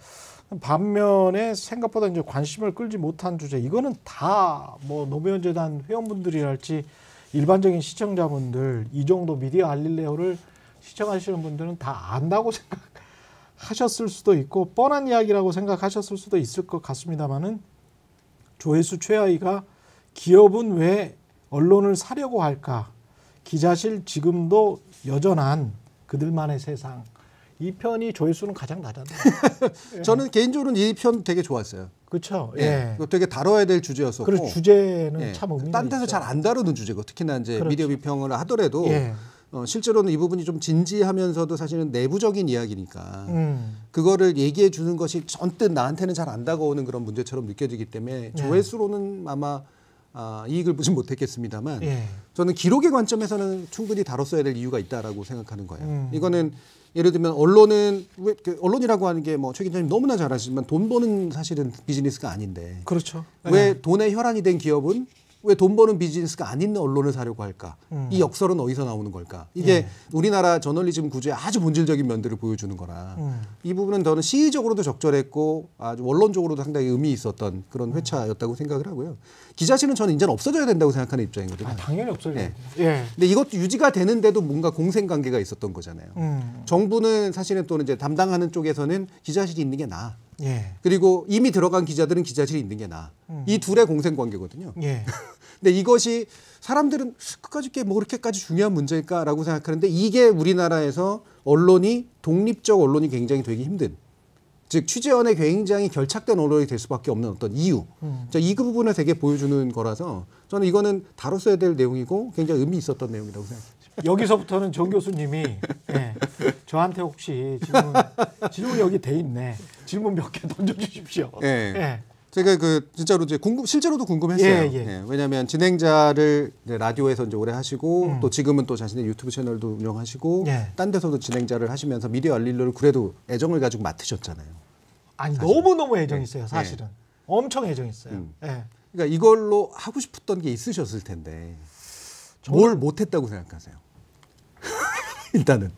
반면에 생각보다 이제 관심을 끌지 못한 주제 이거는 다 뭐 노무현 재단 회원분들이랄지 일반적인 시청자분들 이 정도 미디어 갈릴레오를 시청하시는 분들은 다 안다고 생각하셨을 수도 있고 뻔한 이야기라고 생각하셨을 수도 있을 것 같습니다만은 조회수 최하위가 기업은 왜 언론을 사려고 할까? 기자실 지금도 여전한 그들만의 세상. 이 편이 조회수는 가장 낮았네요. 저는 개인적으로는 이 편 되게 좋았어요. 그렇죠. 예. 이거 되게 다뤄야 될 주제였었고. 그리고 주제는 예. 참 의미가 딴 데서 잘 안 다루는 주제고 특히나 이제 그렇죠. 미디어 비평을 하더라도 예. 실제로는 이 부분이 좀 진지하면서도 사실은 내부적인 이야기니까 그거를 얘기해 주는 것이 전뜻 나한테는 잘 안 다가오는 그런 문제처럼 느껴지기 때문에 조회수로는 아마 이익을 보진 못했겠습니다만 예. 저는 기록의 관점에서는 충분히 다뤘어야 될 이유가 있다라고 생각하는 거예요. 이거는 예를 들면 언론은 언론이라고 하는 게 뭐 최 기자님 너무나 잘 아시지만 돈 버는 사실은 비즈니스가 아닌데 그렇죠. 왜 돈의 혈안이 된 기업은 왜 돈 버는 비즈니스가 아닌 언론을 사려고 할까? 이 역설은 어디서 나오는 걸까? 이게 우리나라 저널리즘 구조의 아주 본질적인 면들을 보여주는 거라 이 부분은 저는 시의적으로도 적절했고 아주 원론적으로도 상당히 의미 있었던 그런 회차였다고 생각을 하고요. 기자실은 저는 이제는 없어져야 된다고 생각하는 입장이거든요. 당연히 없어져야 예. 예. 근데 이것도 유지가 되는데도 뭔가 공생관계가 있었던 거잖아요. 정부는 사실은 또는 이제 담당하는 쪽에서는 기자실이 있는 게 나아. 예. 그리고 이미 들어간 기자들은 기자실이 있는 게 나아. 이 둘의 공생관계거든요. 예. 근데 이것이 사람들은 그까짓 게 뭐 그렇게까지 중요한 문제일까라고 생각하는데 이게 우리나라에서 언론이 독립적 언론이 굉장히 되기 힘든 즉 취재원에 굉장히 결착된 언론이 될 수밖에 없는 어떤 이유 이 그 부분을 되게 보여주는 거라서 저는 이거는 다뤘어야 될 내용이고 굉장히 의미 있었던 내용이라고 생각합니다. 여기서부터는 정 교수님이 예, 저한테 혹시 질문 여기 돼 있네. 질문 몇 개 던져주십시오. 예. 예. 제가 진짜로 이제 실제로도 궁금했어요. 예, 예. 예, 왜냐하면 진행자를 라디오에서 이제 오래 하시고 또 지금은 또 자신의 유튜브 채널도 운영하시고 예. 딴 데서도 진행자를 하시면서 미디어 알릴러를 그래도 애정을 가지고 맡으셨잖아요. 아니 너무 애정 있어요. 사실은 엄청 애정 있어요. 예. 그러니까 이걸로 하고 싶었던 게 있으셨을 텐데 뭘 못했다고 생각하세요? 일단은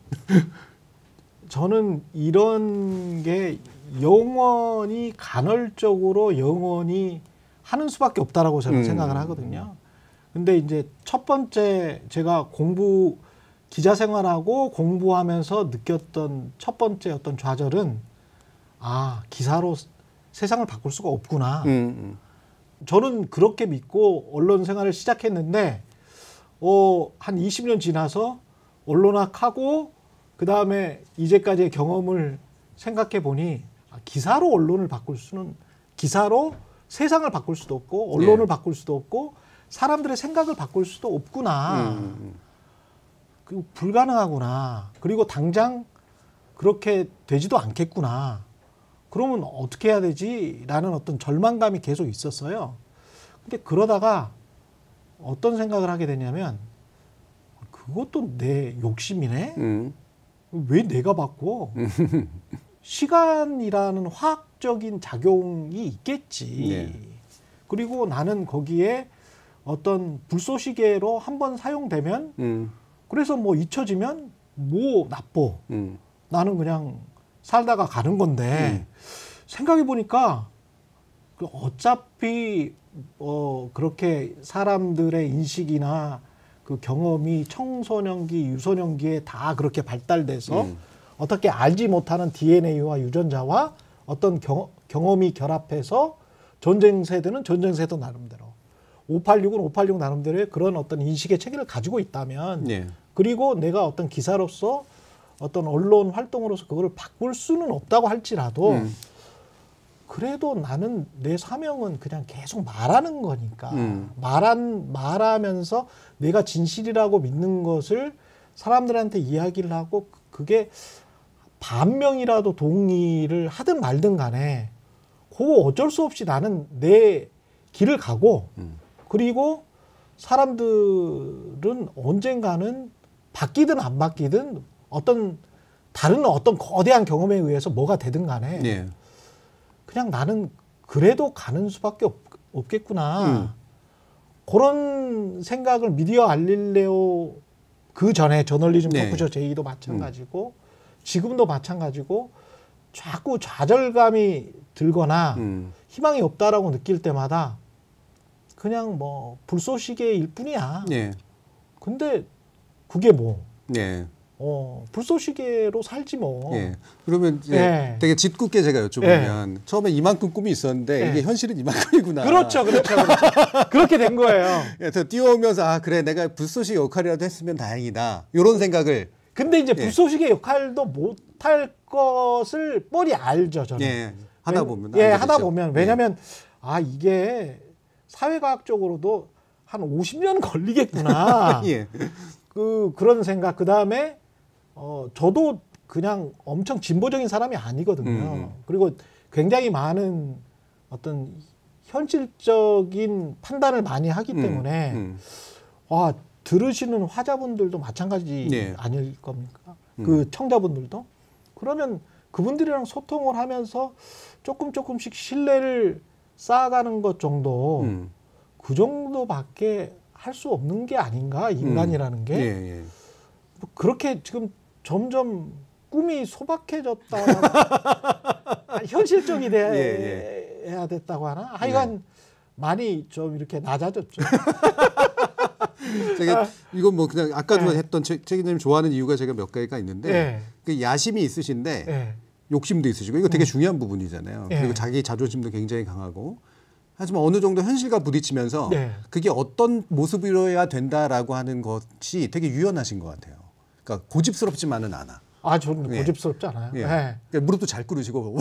저는 이런 게 영원히 간헐적으로 영원히 하는 수밖에 없다라고 저는 생각을 하거든요. 근데 이제 첫 번째 제가 기자 생활하고 공부하면서 느꼈던 첫 번째 어떤 좌절은 기사로 세상을 바꿀 수가 없구나. 저는 그렇게 믿고 언론 생활을 시작했는데 한 20년 지나서 언론학하고 그다음에 이제까지의 경험을 생각해 보니 기사로 언론을 바꿀 수는 기사로 세상을 바꿀 수도 없고 언론을 바꿀 수도 없고 사람들의 생각을 바꿀 수도 없구나. 그리고 불가능하구나. 그리고 당장 그렇게 되지도 않겠구나. 그러면 어떻게 해야 되지라는 어떤 절망감이 계속 있었어요. 근데 그러다가 어떤 생각을 하게 되냐면 그것도 내 욕심이네. 왜 내가 바꿔? 시간이라는 화학적인 작용이 있겠지. 네. 그리고 나는 거기에 어떤 불쏘시개로 한번 사용되면 그래서 뭐 잊혀지면 뭐 나빠. 나는 그냥 살다가 가는 건데 생각해 보니까 어차피 그렇게 사람들의 인식이나 그 경험이 청소년기, 유소년기에 다 그렇게 발달돼서 어떻게 알지 못하는 DNA와 유전자와 어떤 경험이 결합해서 전쟁 세대는 전쟁 세대 나름대로 586은 586 나름대로의 그런 어떤 인식의 체계를 가지고 있다면 예. 그리고 내가 어떤 기사로서 어떤 언론 활동으로서 그거를 바꿀 수는 없다고 할지라도 그래도 나는 내 사명은 그냥 계속 말하는 거니까 말하면서 내가 진실이라고 믿는 것을 사람들한테 이야기를 하고 그게 반명이라도 동의를 하든 말든 간에 그거 어쩔 수 없이 나는 내 길을 가고 그리고 사람들은 언젠가는 바뀌든 안 바뀌든 어떤 다른 어떤 거대한 경험에 의해서 뭐가 되든 간에 예. 그냥 나는 그래도 가는 수밖에 없겠구나. 그런 생각을 미디어 알릴레오 그 전에 저널리즘 토크쇼 제2도 마찬가지고 지금도 마찬가지고 자꾸 좌절감이 들거나 희망이 없다라고 느낄 때마다 그냥 뭐 불쏘시개일 뿐이야. 예. 근데 그게 뭐? 예. 불쏘시개로 살지 뭐. 예. 그러면 이제 되게 짓궂게 제가 여쭤보면 처음에 이만큼 꿈이 있었는데 이게 현실은 이만큼이구나. 그렇죠. 그렇게 된 거예요. 그래서 뛰어오면서 아 그래 내가 불쏘시개 역할이라도 했으면 다행이다. 이런 생각을. 근데 이제 불쏘시개 역할도 못할 것을 뻔히 알죠. 저는. 예. 하다 보면. 하다 보면. 왜냐하면 이게 사회과학적으로도 한 50년 걸리겠구나. 예. 그런 생각. 그다음에 저도 그냥 엄청 진보적인 사람이 아니거든요. 그리고 굉장히 많은 어떤 현실적인 판단을 많이 하기 때문에 들으시는 화자분들도 마찬가지 아닐 겁니까? 그 청자분들도. 그러면 그분들이랑 소통을 하면서 조금씩 신뢰를 쌓아가는 것 정도 그 정도밖에 할 수 없는 게 아닌가 인간이라는 게 뭐 그렇게 지금 점점 꿈이 소박해졌다 현실적이 돼야 됐다고 하나 하여간 많이 좀 이렇게 낮아졌죠. 제가 이건 뭐 그냥 아까도 했던 책 기자님 좋아하는 이유가 제가 몇 가지가 있는데 그 야심이 있으신데 욕심도 있으시고 이거 되게 중요한 부분이잖아요. 그리고 자기 자존심도 굉장히 강하고 하지만 어느 정도 현실과 부딪히면서 그게 어떤 모습이어야 된다라고 하는 것이 되게 유연하신 것 같아요. 그러니까 고집스럽지만은 않아. 저는 고집스럽지 않아요. 그러니까 무릎도 잘 꿇으시고.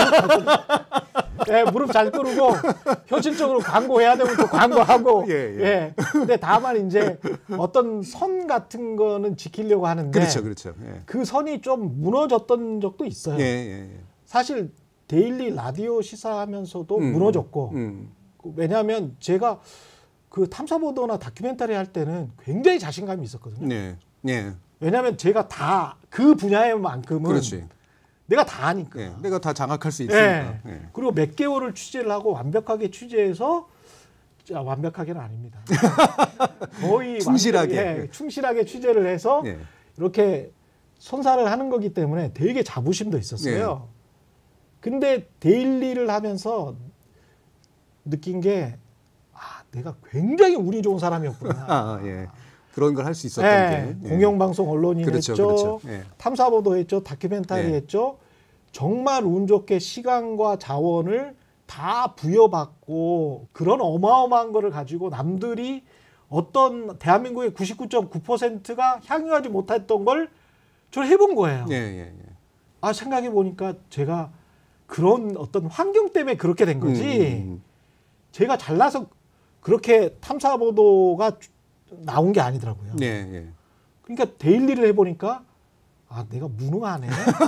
무릎 잘 꿇고 현실적으로 광고해야 되면 또 광고하고. 근데 다만 이제 어떤 선 같은 거는 지키려고 하는데. 그렇죠. 그 선이 좀 무너졌던 적도 있어요. 사실 데일리 라디오 시사하면서도 무너졌고. 왜냐하면 제가 그 탐사보도나 다큐멘터리 할 때는 굉장히 자신감이 있었거든요. 왜냐하면 제가 다 그 분야에만큼은 내가 다 아니까. 내가 다 장악할 수 있으니까. 그리고 몇 개월을 취재를 하고 완벽하게 취재해서 완벽하게는 아닙니다. 거의 충실하게 충실하게 취재를 해서 이렇게 선사를 하는 거기 때문에 되게 자부심도 있었어요. 근데 데일리를 하면서 느낀 게 내가 굉장히 운이 좋은 사람이었구나. 그런 걸 할 수 있었던 게. 공영방송 언론인 했죠. 그렇죠. 탐사보도 했죠. 다큐멘터리 했죠. 정말 운 좋게 시간과 자원을 다 부여받고 그런 어마어마한 거를 가지고 남들이 어떤 대한민국의 99.9%가 향유하지 못했던 걸 저는 해본 거예요. 생각해 보니까 제가 그런 어떤 환경 때문에 그렇게 된 거지. 제가 잘나서 그렇게 탐사보도가 나온 게 아니더라고요. 그러니까 데일리를 해보니까 내가 무능하네.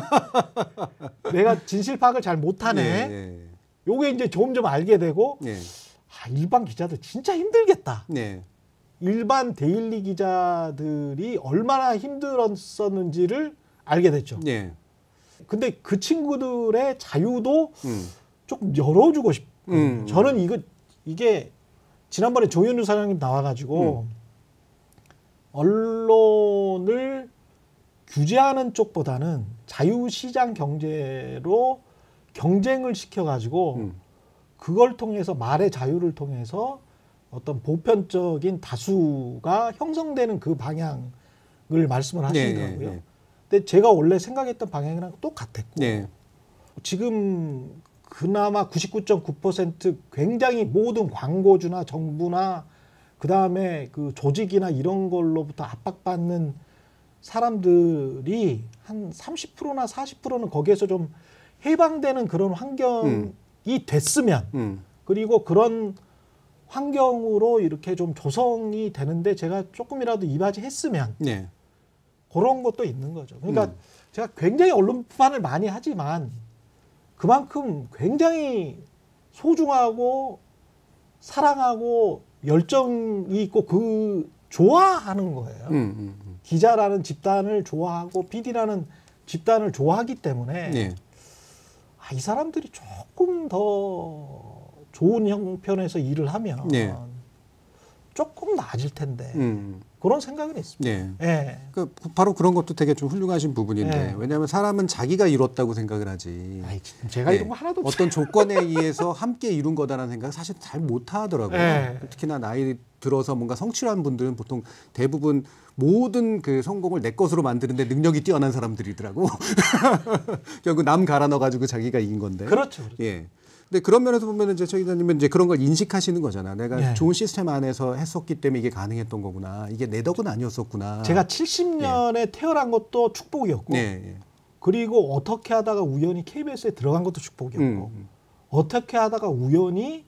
내가 진실 파악을 잘 못하네. 요게 이제 점점 알게 되고 일반 기자들 진짜 힘들겠다. 일반 데일리 기자들이 얼마나 힘들었었는지를 알게 됐죠. 근데 그 친구들의 자유도 조금 열어주고 싶어요. 저는 이게 지난번에 조현우 사장님 나와가지고 언론을 규제하는 쪽보다는 자유시장 경제로 경쟁을 시켜가지고 그걸 통해서 말의 자유를 통해서 어떤 보편적인 다수가 형성되는 그 방향을 말씀을 하시더라고요. 네. 근데 제가 원래 생각했던 방향이랑 똑같았고 네. 지금 그나마 99.9% 굉장히 모든 광고주나 정부나 그다음에 그 조직이나 이런 걸로부터 압박받는 사람들이 한 30%나 40%는 거기에서 좀 해방되는 그런 환경이 됐으면 그리고 그런 환경으로 이렇게 좀 조성이 되는데 제가 조금이라도 이바지했으면 네. 그런 것도 있는 거죠. 그러니까 제가 굉장히 언론 비판을 많이 하지만 그만큼 굉장히 소중하고 사랑하고 열정이 있고 그 좋아하는 거예요. 기자라는 집단을 좋아하고 PD라는 집단을 좋아하기 때문에 네. 이 사람들이 조금 더 좋은 형편에서 일을 하면 네. 조금 나아질 텐데 그런 생각은 있습니다. 네. 네. 그 바로 그런 것도 되게 좀 훌륭하신 부분인데 네. 왜냐하면 사람은 자기가 이뤘다고 생각을 하지. 제가 네. 이런 거 하나도 어떤 조건에 의해서 함께 이룬 거다라는 생각 사실 잘 못하더라고요. 네. 특히나 나이 들어서 뭔가 성취한 분들은 보통 대부분 모든 그 성공을 내 것으로 만드는데 능력이 뛰어난 사람들이더라고. 결국 남 갈아 넣어가지고 자기가 이긴 건데. 그렇죠. 그렇죠. 예. 근데 그런 면에서 보면 이제 최 기자님은 이제 그런 걸 인식하시는 거잖아. 내가 네. 좋은 시스템 안에서 했었기 때문에 이게 가능했던 거구나. 이게 내 덕은 아니었었구나. 제가 70년에 예. 태어난 것도 축복이었고, 예. 그리고 어떻게 하다가 우연히 KBS에 들어간 것도 축복이었고, 어떻게 하다가 우연히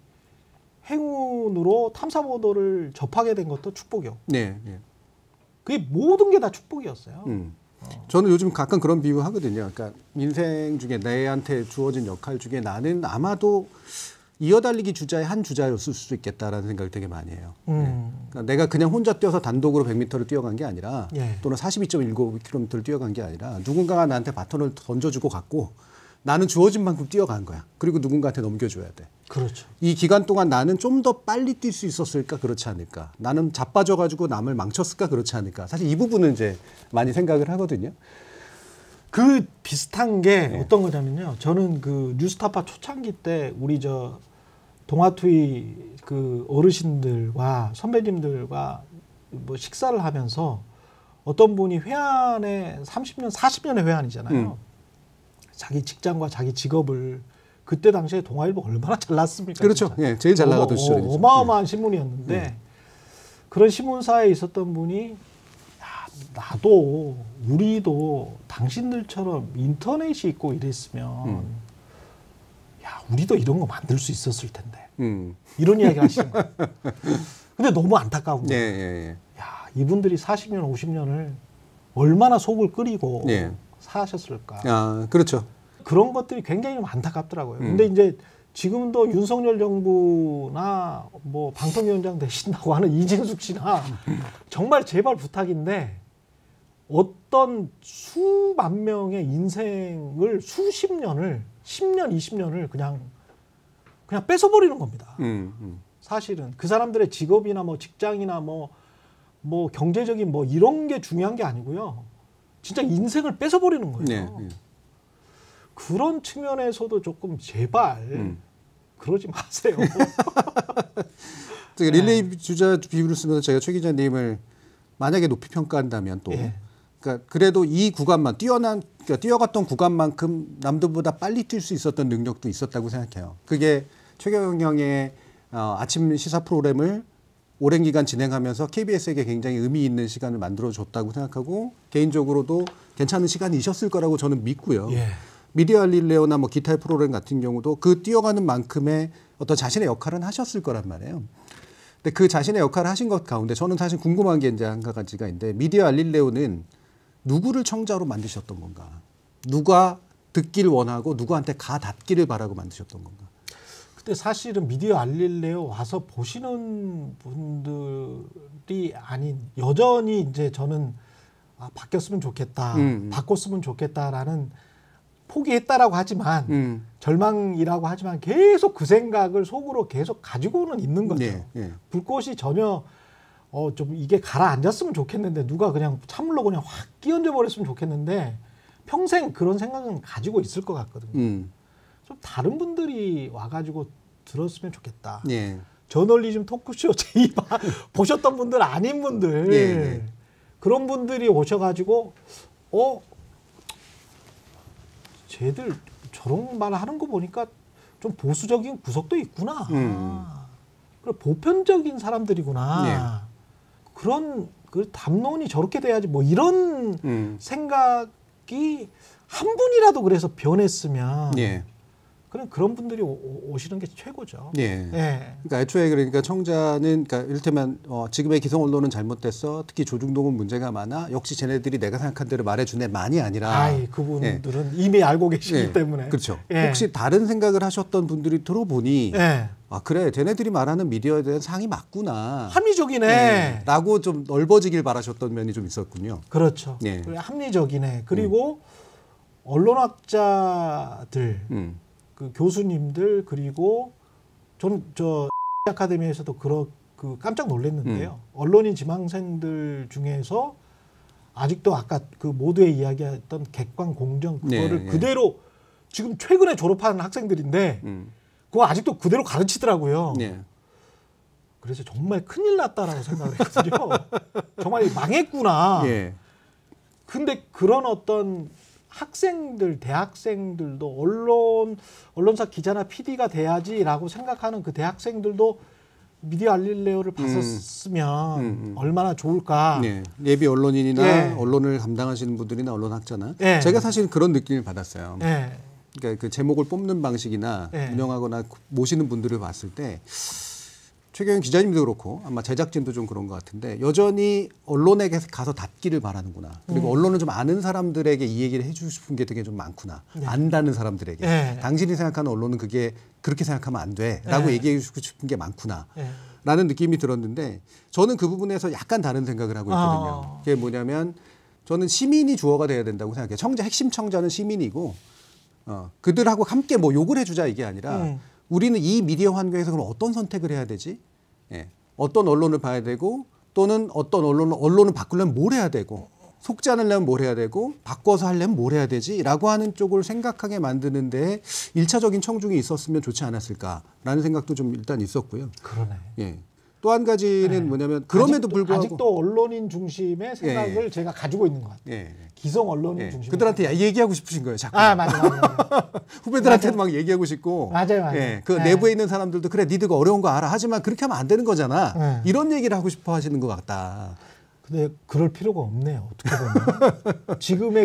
행운으로 탐사보도를 접하게 된 것도 축복이었고, 예. 그게 모든 게 다 축복이었어요. 저는 요즘 가끔 그런 비유 하거든요. 그러니까 인생 중에 내한테 주어진 역할 중에 나는 아마도 이어달리기 주자의 한 주자였을 수도 있겠다라는 생각을 되게 많이 해요. 그러니까 내가 그냥 혼자 뛰어서 단독으로 100m를 뛰어간 게 아니라 또는 42.19km를 뛰어간 게 아니라 누군가가 나한테 바톤을 던져주고 갔고 나는 주어진 만큼 뛰어간 거야. 그리고 누군가한테 넘겨줘야 돼. 그렇죠. 이 기간 동안 나는 좀 더 빨리 뛸 수 있었을까? 그렇지 않을까? 나는 자빠져가지고 남을 망쳤을까? 그렇지 않을까? 사실 이 부분은 이제 많이 생각을 하거든요. 그 비슷한 게 네. 어떤 거냐면요. 저는 그 뉴스타파 초창기 때 우리 저 동아투이 그 어르신들과 선배님들과 뭐 식사를 하면서 어떤 분이 회안에 30년, 40년의 회안이잖아요. 자기 직장과 자기 직업을 그때 당시에 동아일보 얼마나 잘났습니까? 그렇죠. 예, 제일 잘 나가던 시절이죠. 어마어마한 신문이었는데 그런 신문사에 있었던 분이 야, 나도 우리도 당신들처럼 인터넷이 있고 이랬으면 야, 우리도 이런 거 만들 수 있었을 텐데 이런 이야기를 하시는 거예요. 근데 너무 안타까운 거예요. 야, 이분들이 40년, 50년을 얼마나 속을 끓이고 사셨을까. 아, 그렇죠. 그런 것들이 굉장히 좀 안타깝더라고요. 근데 이제 지금도 윤석열 정부나 뭐 방통위원장 되신다고 하는 이진숙 씨나 정말 제발 부탁인데 어떤 수만 명의 인생을 수십 년을 10년, 20년을 그냥 뺏어버리는 겁니다. 사실은 그 사람들의 직업이나 뭐 직장이나 뭐 경제적인 뭐 이런 게 중요한 게 아니고요. 진짜 인생을 뺏어버리는 거예요. 그런 측면에서도 조금 제발 그러지 마세요. 릴레이 주자 비유를 쓰면서 제가 최 기자님을 만약에 높이 평가한다면 또 그러니까 그래도 이 구간만 그러니까 뛰어갔던 구간만큼 남들보다 빨리 뛸 수 있었던 능력도 있었다고 생각해요. 그게 최경영의 아침 시사 프로그램을 오랜 기간 진행하면서 KBS에게 굉장히 의미 있는 시간을 만들어줬다고 생각하고 개인적으로도 괜찮은 시간이셨을 거라고 저는 믿고요. 미디어 알릴레오나 뭐 기타의 프로그램 같은 경우도 그 뛰어가는 만큼의 어떤 자신의 역할은 하셨을 거란 말이에요. 근데 그 자신의 역할을 하신 것 가운데 저는 사실 궁금한 게 이제 한 가지가 있는데 미디어 알릴레오는 누구를 청자로 만드셨던 건가? 누가 듣길 원하고 누구한테 가 닿기를 바라고 만드셨던 건가? 근데 사실은 미디어 알릴레오 와서 보시는 분들이 아닌 여전히 이제 저는 바뀌었으면 좋겠다, 바꿨으면 좋겠다라는 포기했다라고 하지만 절망이라고 하지만 계속 그 생각을 속으로 계속 가지고는 있는 거죠. 불꽃이 전혀 좀 이게 가라앉았으면 좋겠는데 누가 그냥 찬물로 그냥 확 끼얹어 버렸으면 좋겠는데 평생 그런 생각은 가지고 있을 것 같거든요. 좀 다른 분들이 와가지고 들었으면 좋겠다. 예. 저널리즘 토크쇼 제2 보셨던 분들 아닌 분들 예. 그런 분들이 오셔가지고 쟤들 저런 말 하는 거 보니까 좀 보수적인 구석도 있구나. 그리고 보편적인 사람들이구나. 예. 그런 그 담론이 저렇게 돼야지 뭐 이런 생각이 한 분이라도 그래서 변했으면 예. 그런 분들이 오시는 게 최고죠. 예. 예. 그러니까 애초에 그러니까 청자는 그러니까 이를테면 지금의 기성 언론은 잘못됐어. 특히 조중동은 문제가 많아. 역시 쟤네들이 내가 생각한 대로 말해주네 많이 아니라. 그분들은 이미 알고 계시기 때문에. 그렇죠. 예. 혹시 다른 생각을 하셨던 분들이 들어보니 예. 아 그래 쟤네들이 말하는 미디어에 대한 상이 맞구나. 합리적이네. 라고 좀 넓어지길 바라셨던 면이 좀 있었군요. 그렇죠. 예. 합리적이네. 그리고 언론학자들, 그 교수님들 그리고 저는 아카데미에서도 깜짝 놀랐는데요. 언론인 지망생들 중에서 아직도 아까 그 모두의 이야기했던 객관 공정 그거를 그대로 지금 최근에 졸업한 학생들인데 그거 아직도 그대로 가르치더라고요. 그래서 정말 큰일 났다라고 생각을 했거든요. 정말 망했구나. 근데 그런 어떤 학생들, 대학생들도 언론사 기자나 PD가 돼야지라고 생각하는 그 대학생들도 미디어 알릴레오를 봤었으면 얼마나 좋을까. 예비 언론인이나 언론을 감당하시는 분들이나 언론학자나 제가 사실 그런 느낌을 받았어요. 그러니까 그 제목을 뽑는 방식이나 운영하거나 모시는 분들을 봤을 때 최경영 기자님도 그렇고 아마 제작진도 좀 그런 것 같은데 여전히 언론에 가서 닿기를 바라는구나. 그리고 언론을 좀 아는 사람들에게 이 얘기를 해주고 싶은 게 되게 좀 많구나. 안다는 사람들에게. 당신이 생각하는 언론은 그게 그렇게 생각하면 안 돼. 라고 얘기해 주고 싶은 게 많구나. 라는 느낌이 들었는데 저는 그 부분에서 약간 다른 생각을 하고 있거든요. 그게 뭐냐면 저는 시민이 주어가 돼야 된다고 생각해요. 핵심 청자는 시민이고 그들하고 함께 뭐 욕을 해주자 이게 아니라 우리는 이 미디어 환경에서 그럼 어떤 선택을 해야 되지? 어떤 언론을 봐야 되고 또는 어떤 언론을 바꾸려면 뭘 해야 되고 속지 않으려면 뭘 해야 되고 바꿔서 하려면 뭘 해야 되지? 라고 하는 쪽을 생각하게 만드는 데 1차적인 청중이 있었으면 좋지 않았을까라는 생각도 좀 일단 있었고요. 그러네. 또 한 가지는 뭐냐면 그럼에도 불구하고 아직도 언론인 중심의 생각을 제가 가지고 있는 것 같아요. 기성 언론인 중심. 그들한테 얘기하고 싶으신 거예요. 자꾸. 맞아. 후배들한테도 막 얘기하고 싶고. 맞아요. 그 내부에 있는 사람들도 그래 니들가 어려운 거 알아. 하지만 그렇게 하면 안 되는 거잖아. 이런 얘기를 하고 싶어 하시는 것 같다. 근데 그럴 필요가 없네요. 어떻게 보면.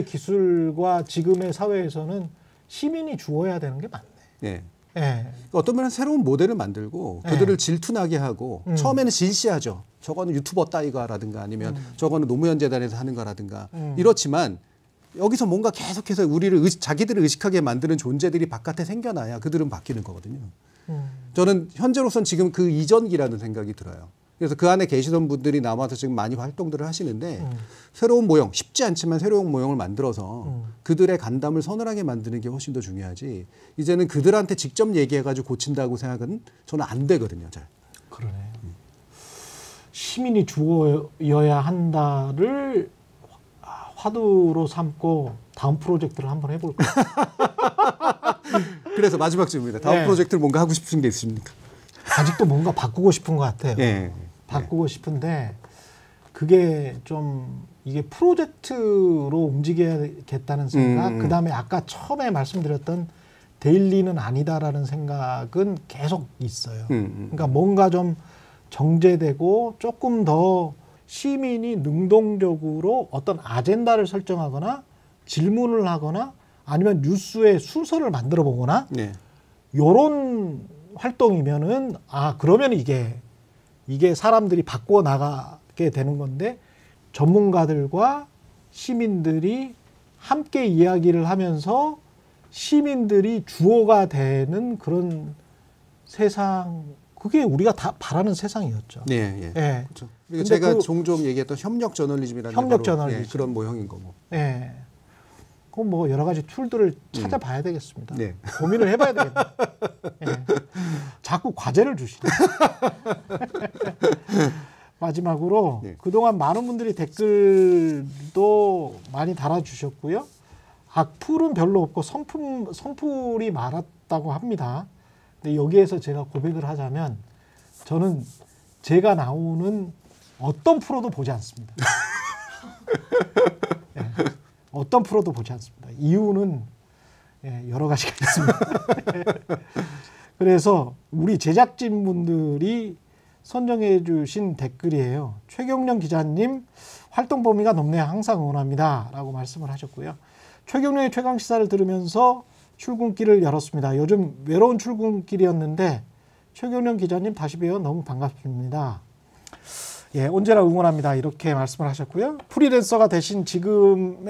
지금의 지금의 사회에서는 시민이 주어야 되는 게 맞네. 어떤 면은 새로운 모델을 만들고 그들을 질투나게 하고 처음에는 질시하죠. 저거는 유튜버 따위가라든가 아니면 저거는 노무현 재단에서 하는 거라든가 이렇지만 여기서 뭔가 계속해서 자기들을 의식하게 만드는 존재들이 바깥에 생겨나야 그들은 바뀌는 거거든요. 저는 현재로선 지금 그 이전기라는 생각이 들어요. 그래서 그 안에 계시던 분들이 남아서 지금 많이 활동들을 하시는데 새로운 모형, 쉽지 않지만 새로운 모형을 만들어서 그들의 간담을 서늘하게 만드는 게 훨씬 더 중요하지 이제는 그들한테 직접 얘기해가지고 고친다고 생각은 저는 안 되거든요. 잘. 그러네. 시민이 주어야 한다를 화두로 삼고 다음 프로젝트를 한번 해볼까요? 그래서 마지막 질문입니다. 다음 프로젝트를 뭔가 하고 싶으신 게 있습니까? 아직도 뭔가 바꾸고 싶은 것 같아요. 바꾸고 싶은데 그게 좀 이게 프로젝트로 움직여야겠다는 생각 그다음에 아까 처음에 말씀드렸던 데일리는 아니다라는 생각은 계속 있어요. 그러니까 뭔가 좀 정제되고 조금 더 시민이 능동적으로 어떤 아젠다를 설정하거나 질문을 하거나 아니면 뉴스의 순서를 만들어 보거나 요런 활동이면은 그러면 이게 사람들이 바꾸어 나가게 되는 건데 전문가들과 시민들이 함께 이야기를 하면서 시민들이 주어가 되는 그런 세상 그게 우리가 다 바라는 세상이었죠. 그렇죠. 그리고 제가 종종 얘기했던 협력 저널리즘이라는 저널리즘. 그런 모형인 거고. 그럼 뭐 여러 가지 툴들을 찾아봐야 되겠습니다. 고민을 해봐야 되겠네요. 자꾸 과제를 주시네. 마지막으로 네. 그동안 많은 분들이 댓글도 많이 달아주셨고요. 악플은 별로 없고 선풀이 많았다고 합니다. 근데 여기에서 제가 고백을 하자면 저는 제가 나오는 어떤 프로도 보지 않습니다. 예, 어떤 프로도 보지 않습니다. 이유는 여러 가지가 있습니다. 그래서 우리 제작진분들이 선정해 주신 댓글이에요. 최경련 기자님 활동 범위가 넓네요. 항상 응원합니다. 라고 말씀을 하셨고요. 최경련의 최강시사를 들으면서 출근길을 열었습니다. 요즘 외로운 출근길이었는데 최경련 기자님 다시 뵈어 너무 반갑습니다. 예, 언제나 응원합니다. 이렇게 말씀을 하셨고요. 프리랜서가 되신 지금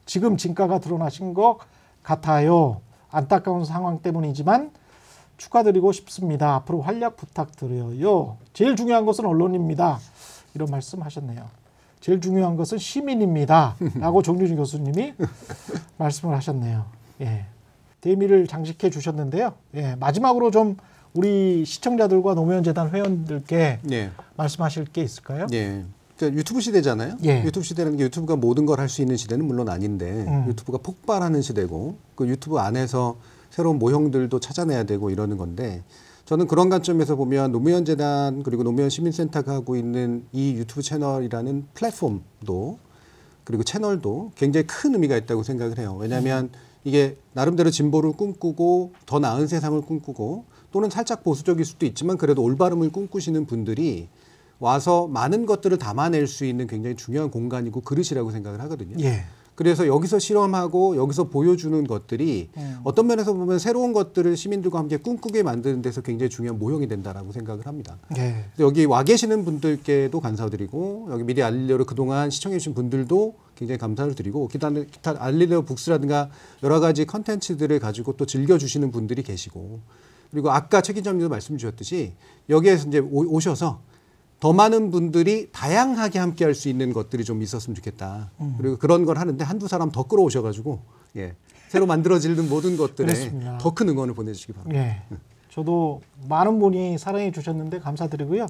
진가가 드러나신 것 같아요. 안타까운 상황 때문이지만 축하드리고 싶습니다. 앞으로 활약 부탁드려요. 제일 중요한 것은 언론입니다. 이런 말씀 하셨네요. 제일 중요한 것은 시민입니다. 라고 정준희 교수님이 말씀을 하셨네요. 예. 대미를 장식해 주셨는데요. 예. 마지막으로 좀 우리 시청자들과 노무현재단 회원들께 예. 말씀하실 게 있을까요? 예. 그러니까 유튜브 시대잖아요. 예. 유튜브 시대라는 게 유튜브가 모든 걸 할 수 있는 시대는 물론 아닌데 유튜브가 폭발하는 시대고 그 유튜브 안에서 새로운 모형들도 찾아내야 되고 이러는 건데 저는 그런 관점에서 보면 노무현재단 그리고 노무현 시민센터가 하고 있는 이 유튜브 채널이라는 플랫폼도 그리고 채널도 굉장히 큰 의미가 있다고 생각을 해요. 왜냐하면 이게 나름대로 진보를 꿈꾸고 더 나은 세상을 꿈꾸고 또는 살짝 보수적일 수도 있지만 그래도 올바름을 꿈꾸시는 분들이 와서 많은 것들을 담아낼 수 있는 굉장히 중요한 공간이고 그릇이라고 생각을 하거든요. 예. 그래서 여기서 실험하고 여기서 보여주는 것들이 어떤 면에서 보면 새로운 것들을 시민들과 함께 꿈꾸게 만드는 데서 굉장히 중요한 모형이 된다라고 생각을 합니다. 예. 여기 와 계시는 분들께도 감사드리고 여기 미리 알릴레오를 그동안 시청해 주신 분들도 굉장히 감사를 드리고 기타 알릴레오 북스라든가 여러 가지 컨텐츠들을 가지고 또 즐겨주시는 분들이 계시고 그리고 아까 최 기자님도 말씀 주셨듯이 여기에서 이제 오셔서 더 많은 분들이 다양하게 함께 할 수 있는 것들이 좀 있었으면 좋겠다. 그리고 그런 걸 하는데 한두 사람 더 끌어오셔가지고 예, 새로 만들어지는 모든 것들에 더 큰 응원을 보내주시기 바랍니다. 예. 저도 많은 분이 사랑해 주셨는데 감사드리고요.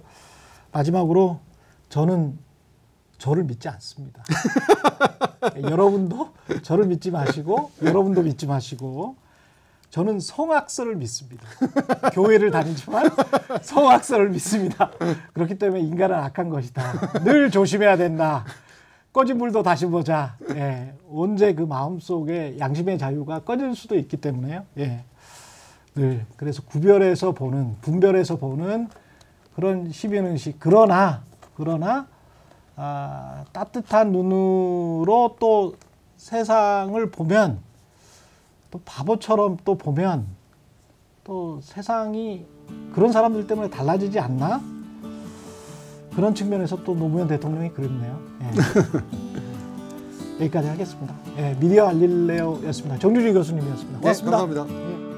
마지막으로 저는 저를 믿지 않습니다. 여러분도 저를 믿지 마시고 여러분도 믿지 마시고 저는 성악설을 믿습니다. 교회를 다니지만 성악설을 믿습니다. 그렇기 때문에 인간은 악한 것이다. 늘 조심해야 된다. 꺼진 불도 다시 보자. 예. 언제 그 마음속에 양심의 자유가 꺼질 수도 있기 때문에요. 예. 늘 그래서 구별해서 보는 분별해서 보는 그런 시민의식. 그러나 따뜻한 눈으로 또 세상을 보면 또 바보처럼 또 보면 또 세상이 그런 사람들 때문에 달라지지 않나? 그런 측면에서 또 노무현 대통령이 그랬네요. 예. 여기까지 하겠습니다. 예, 미디어 알릴레오였습니다. 정준희 교수님이었습니다. 고맙습니다. 네, 감사합니다. 예.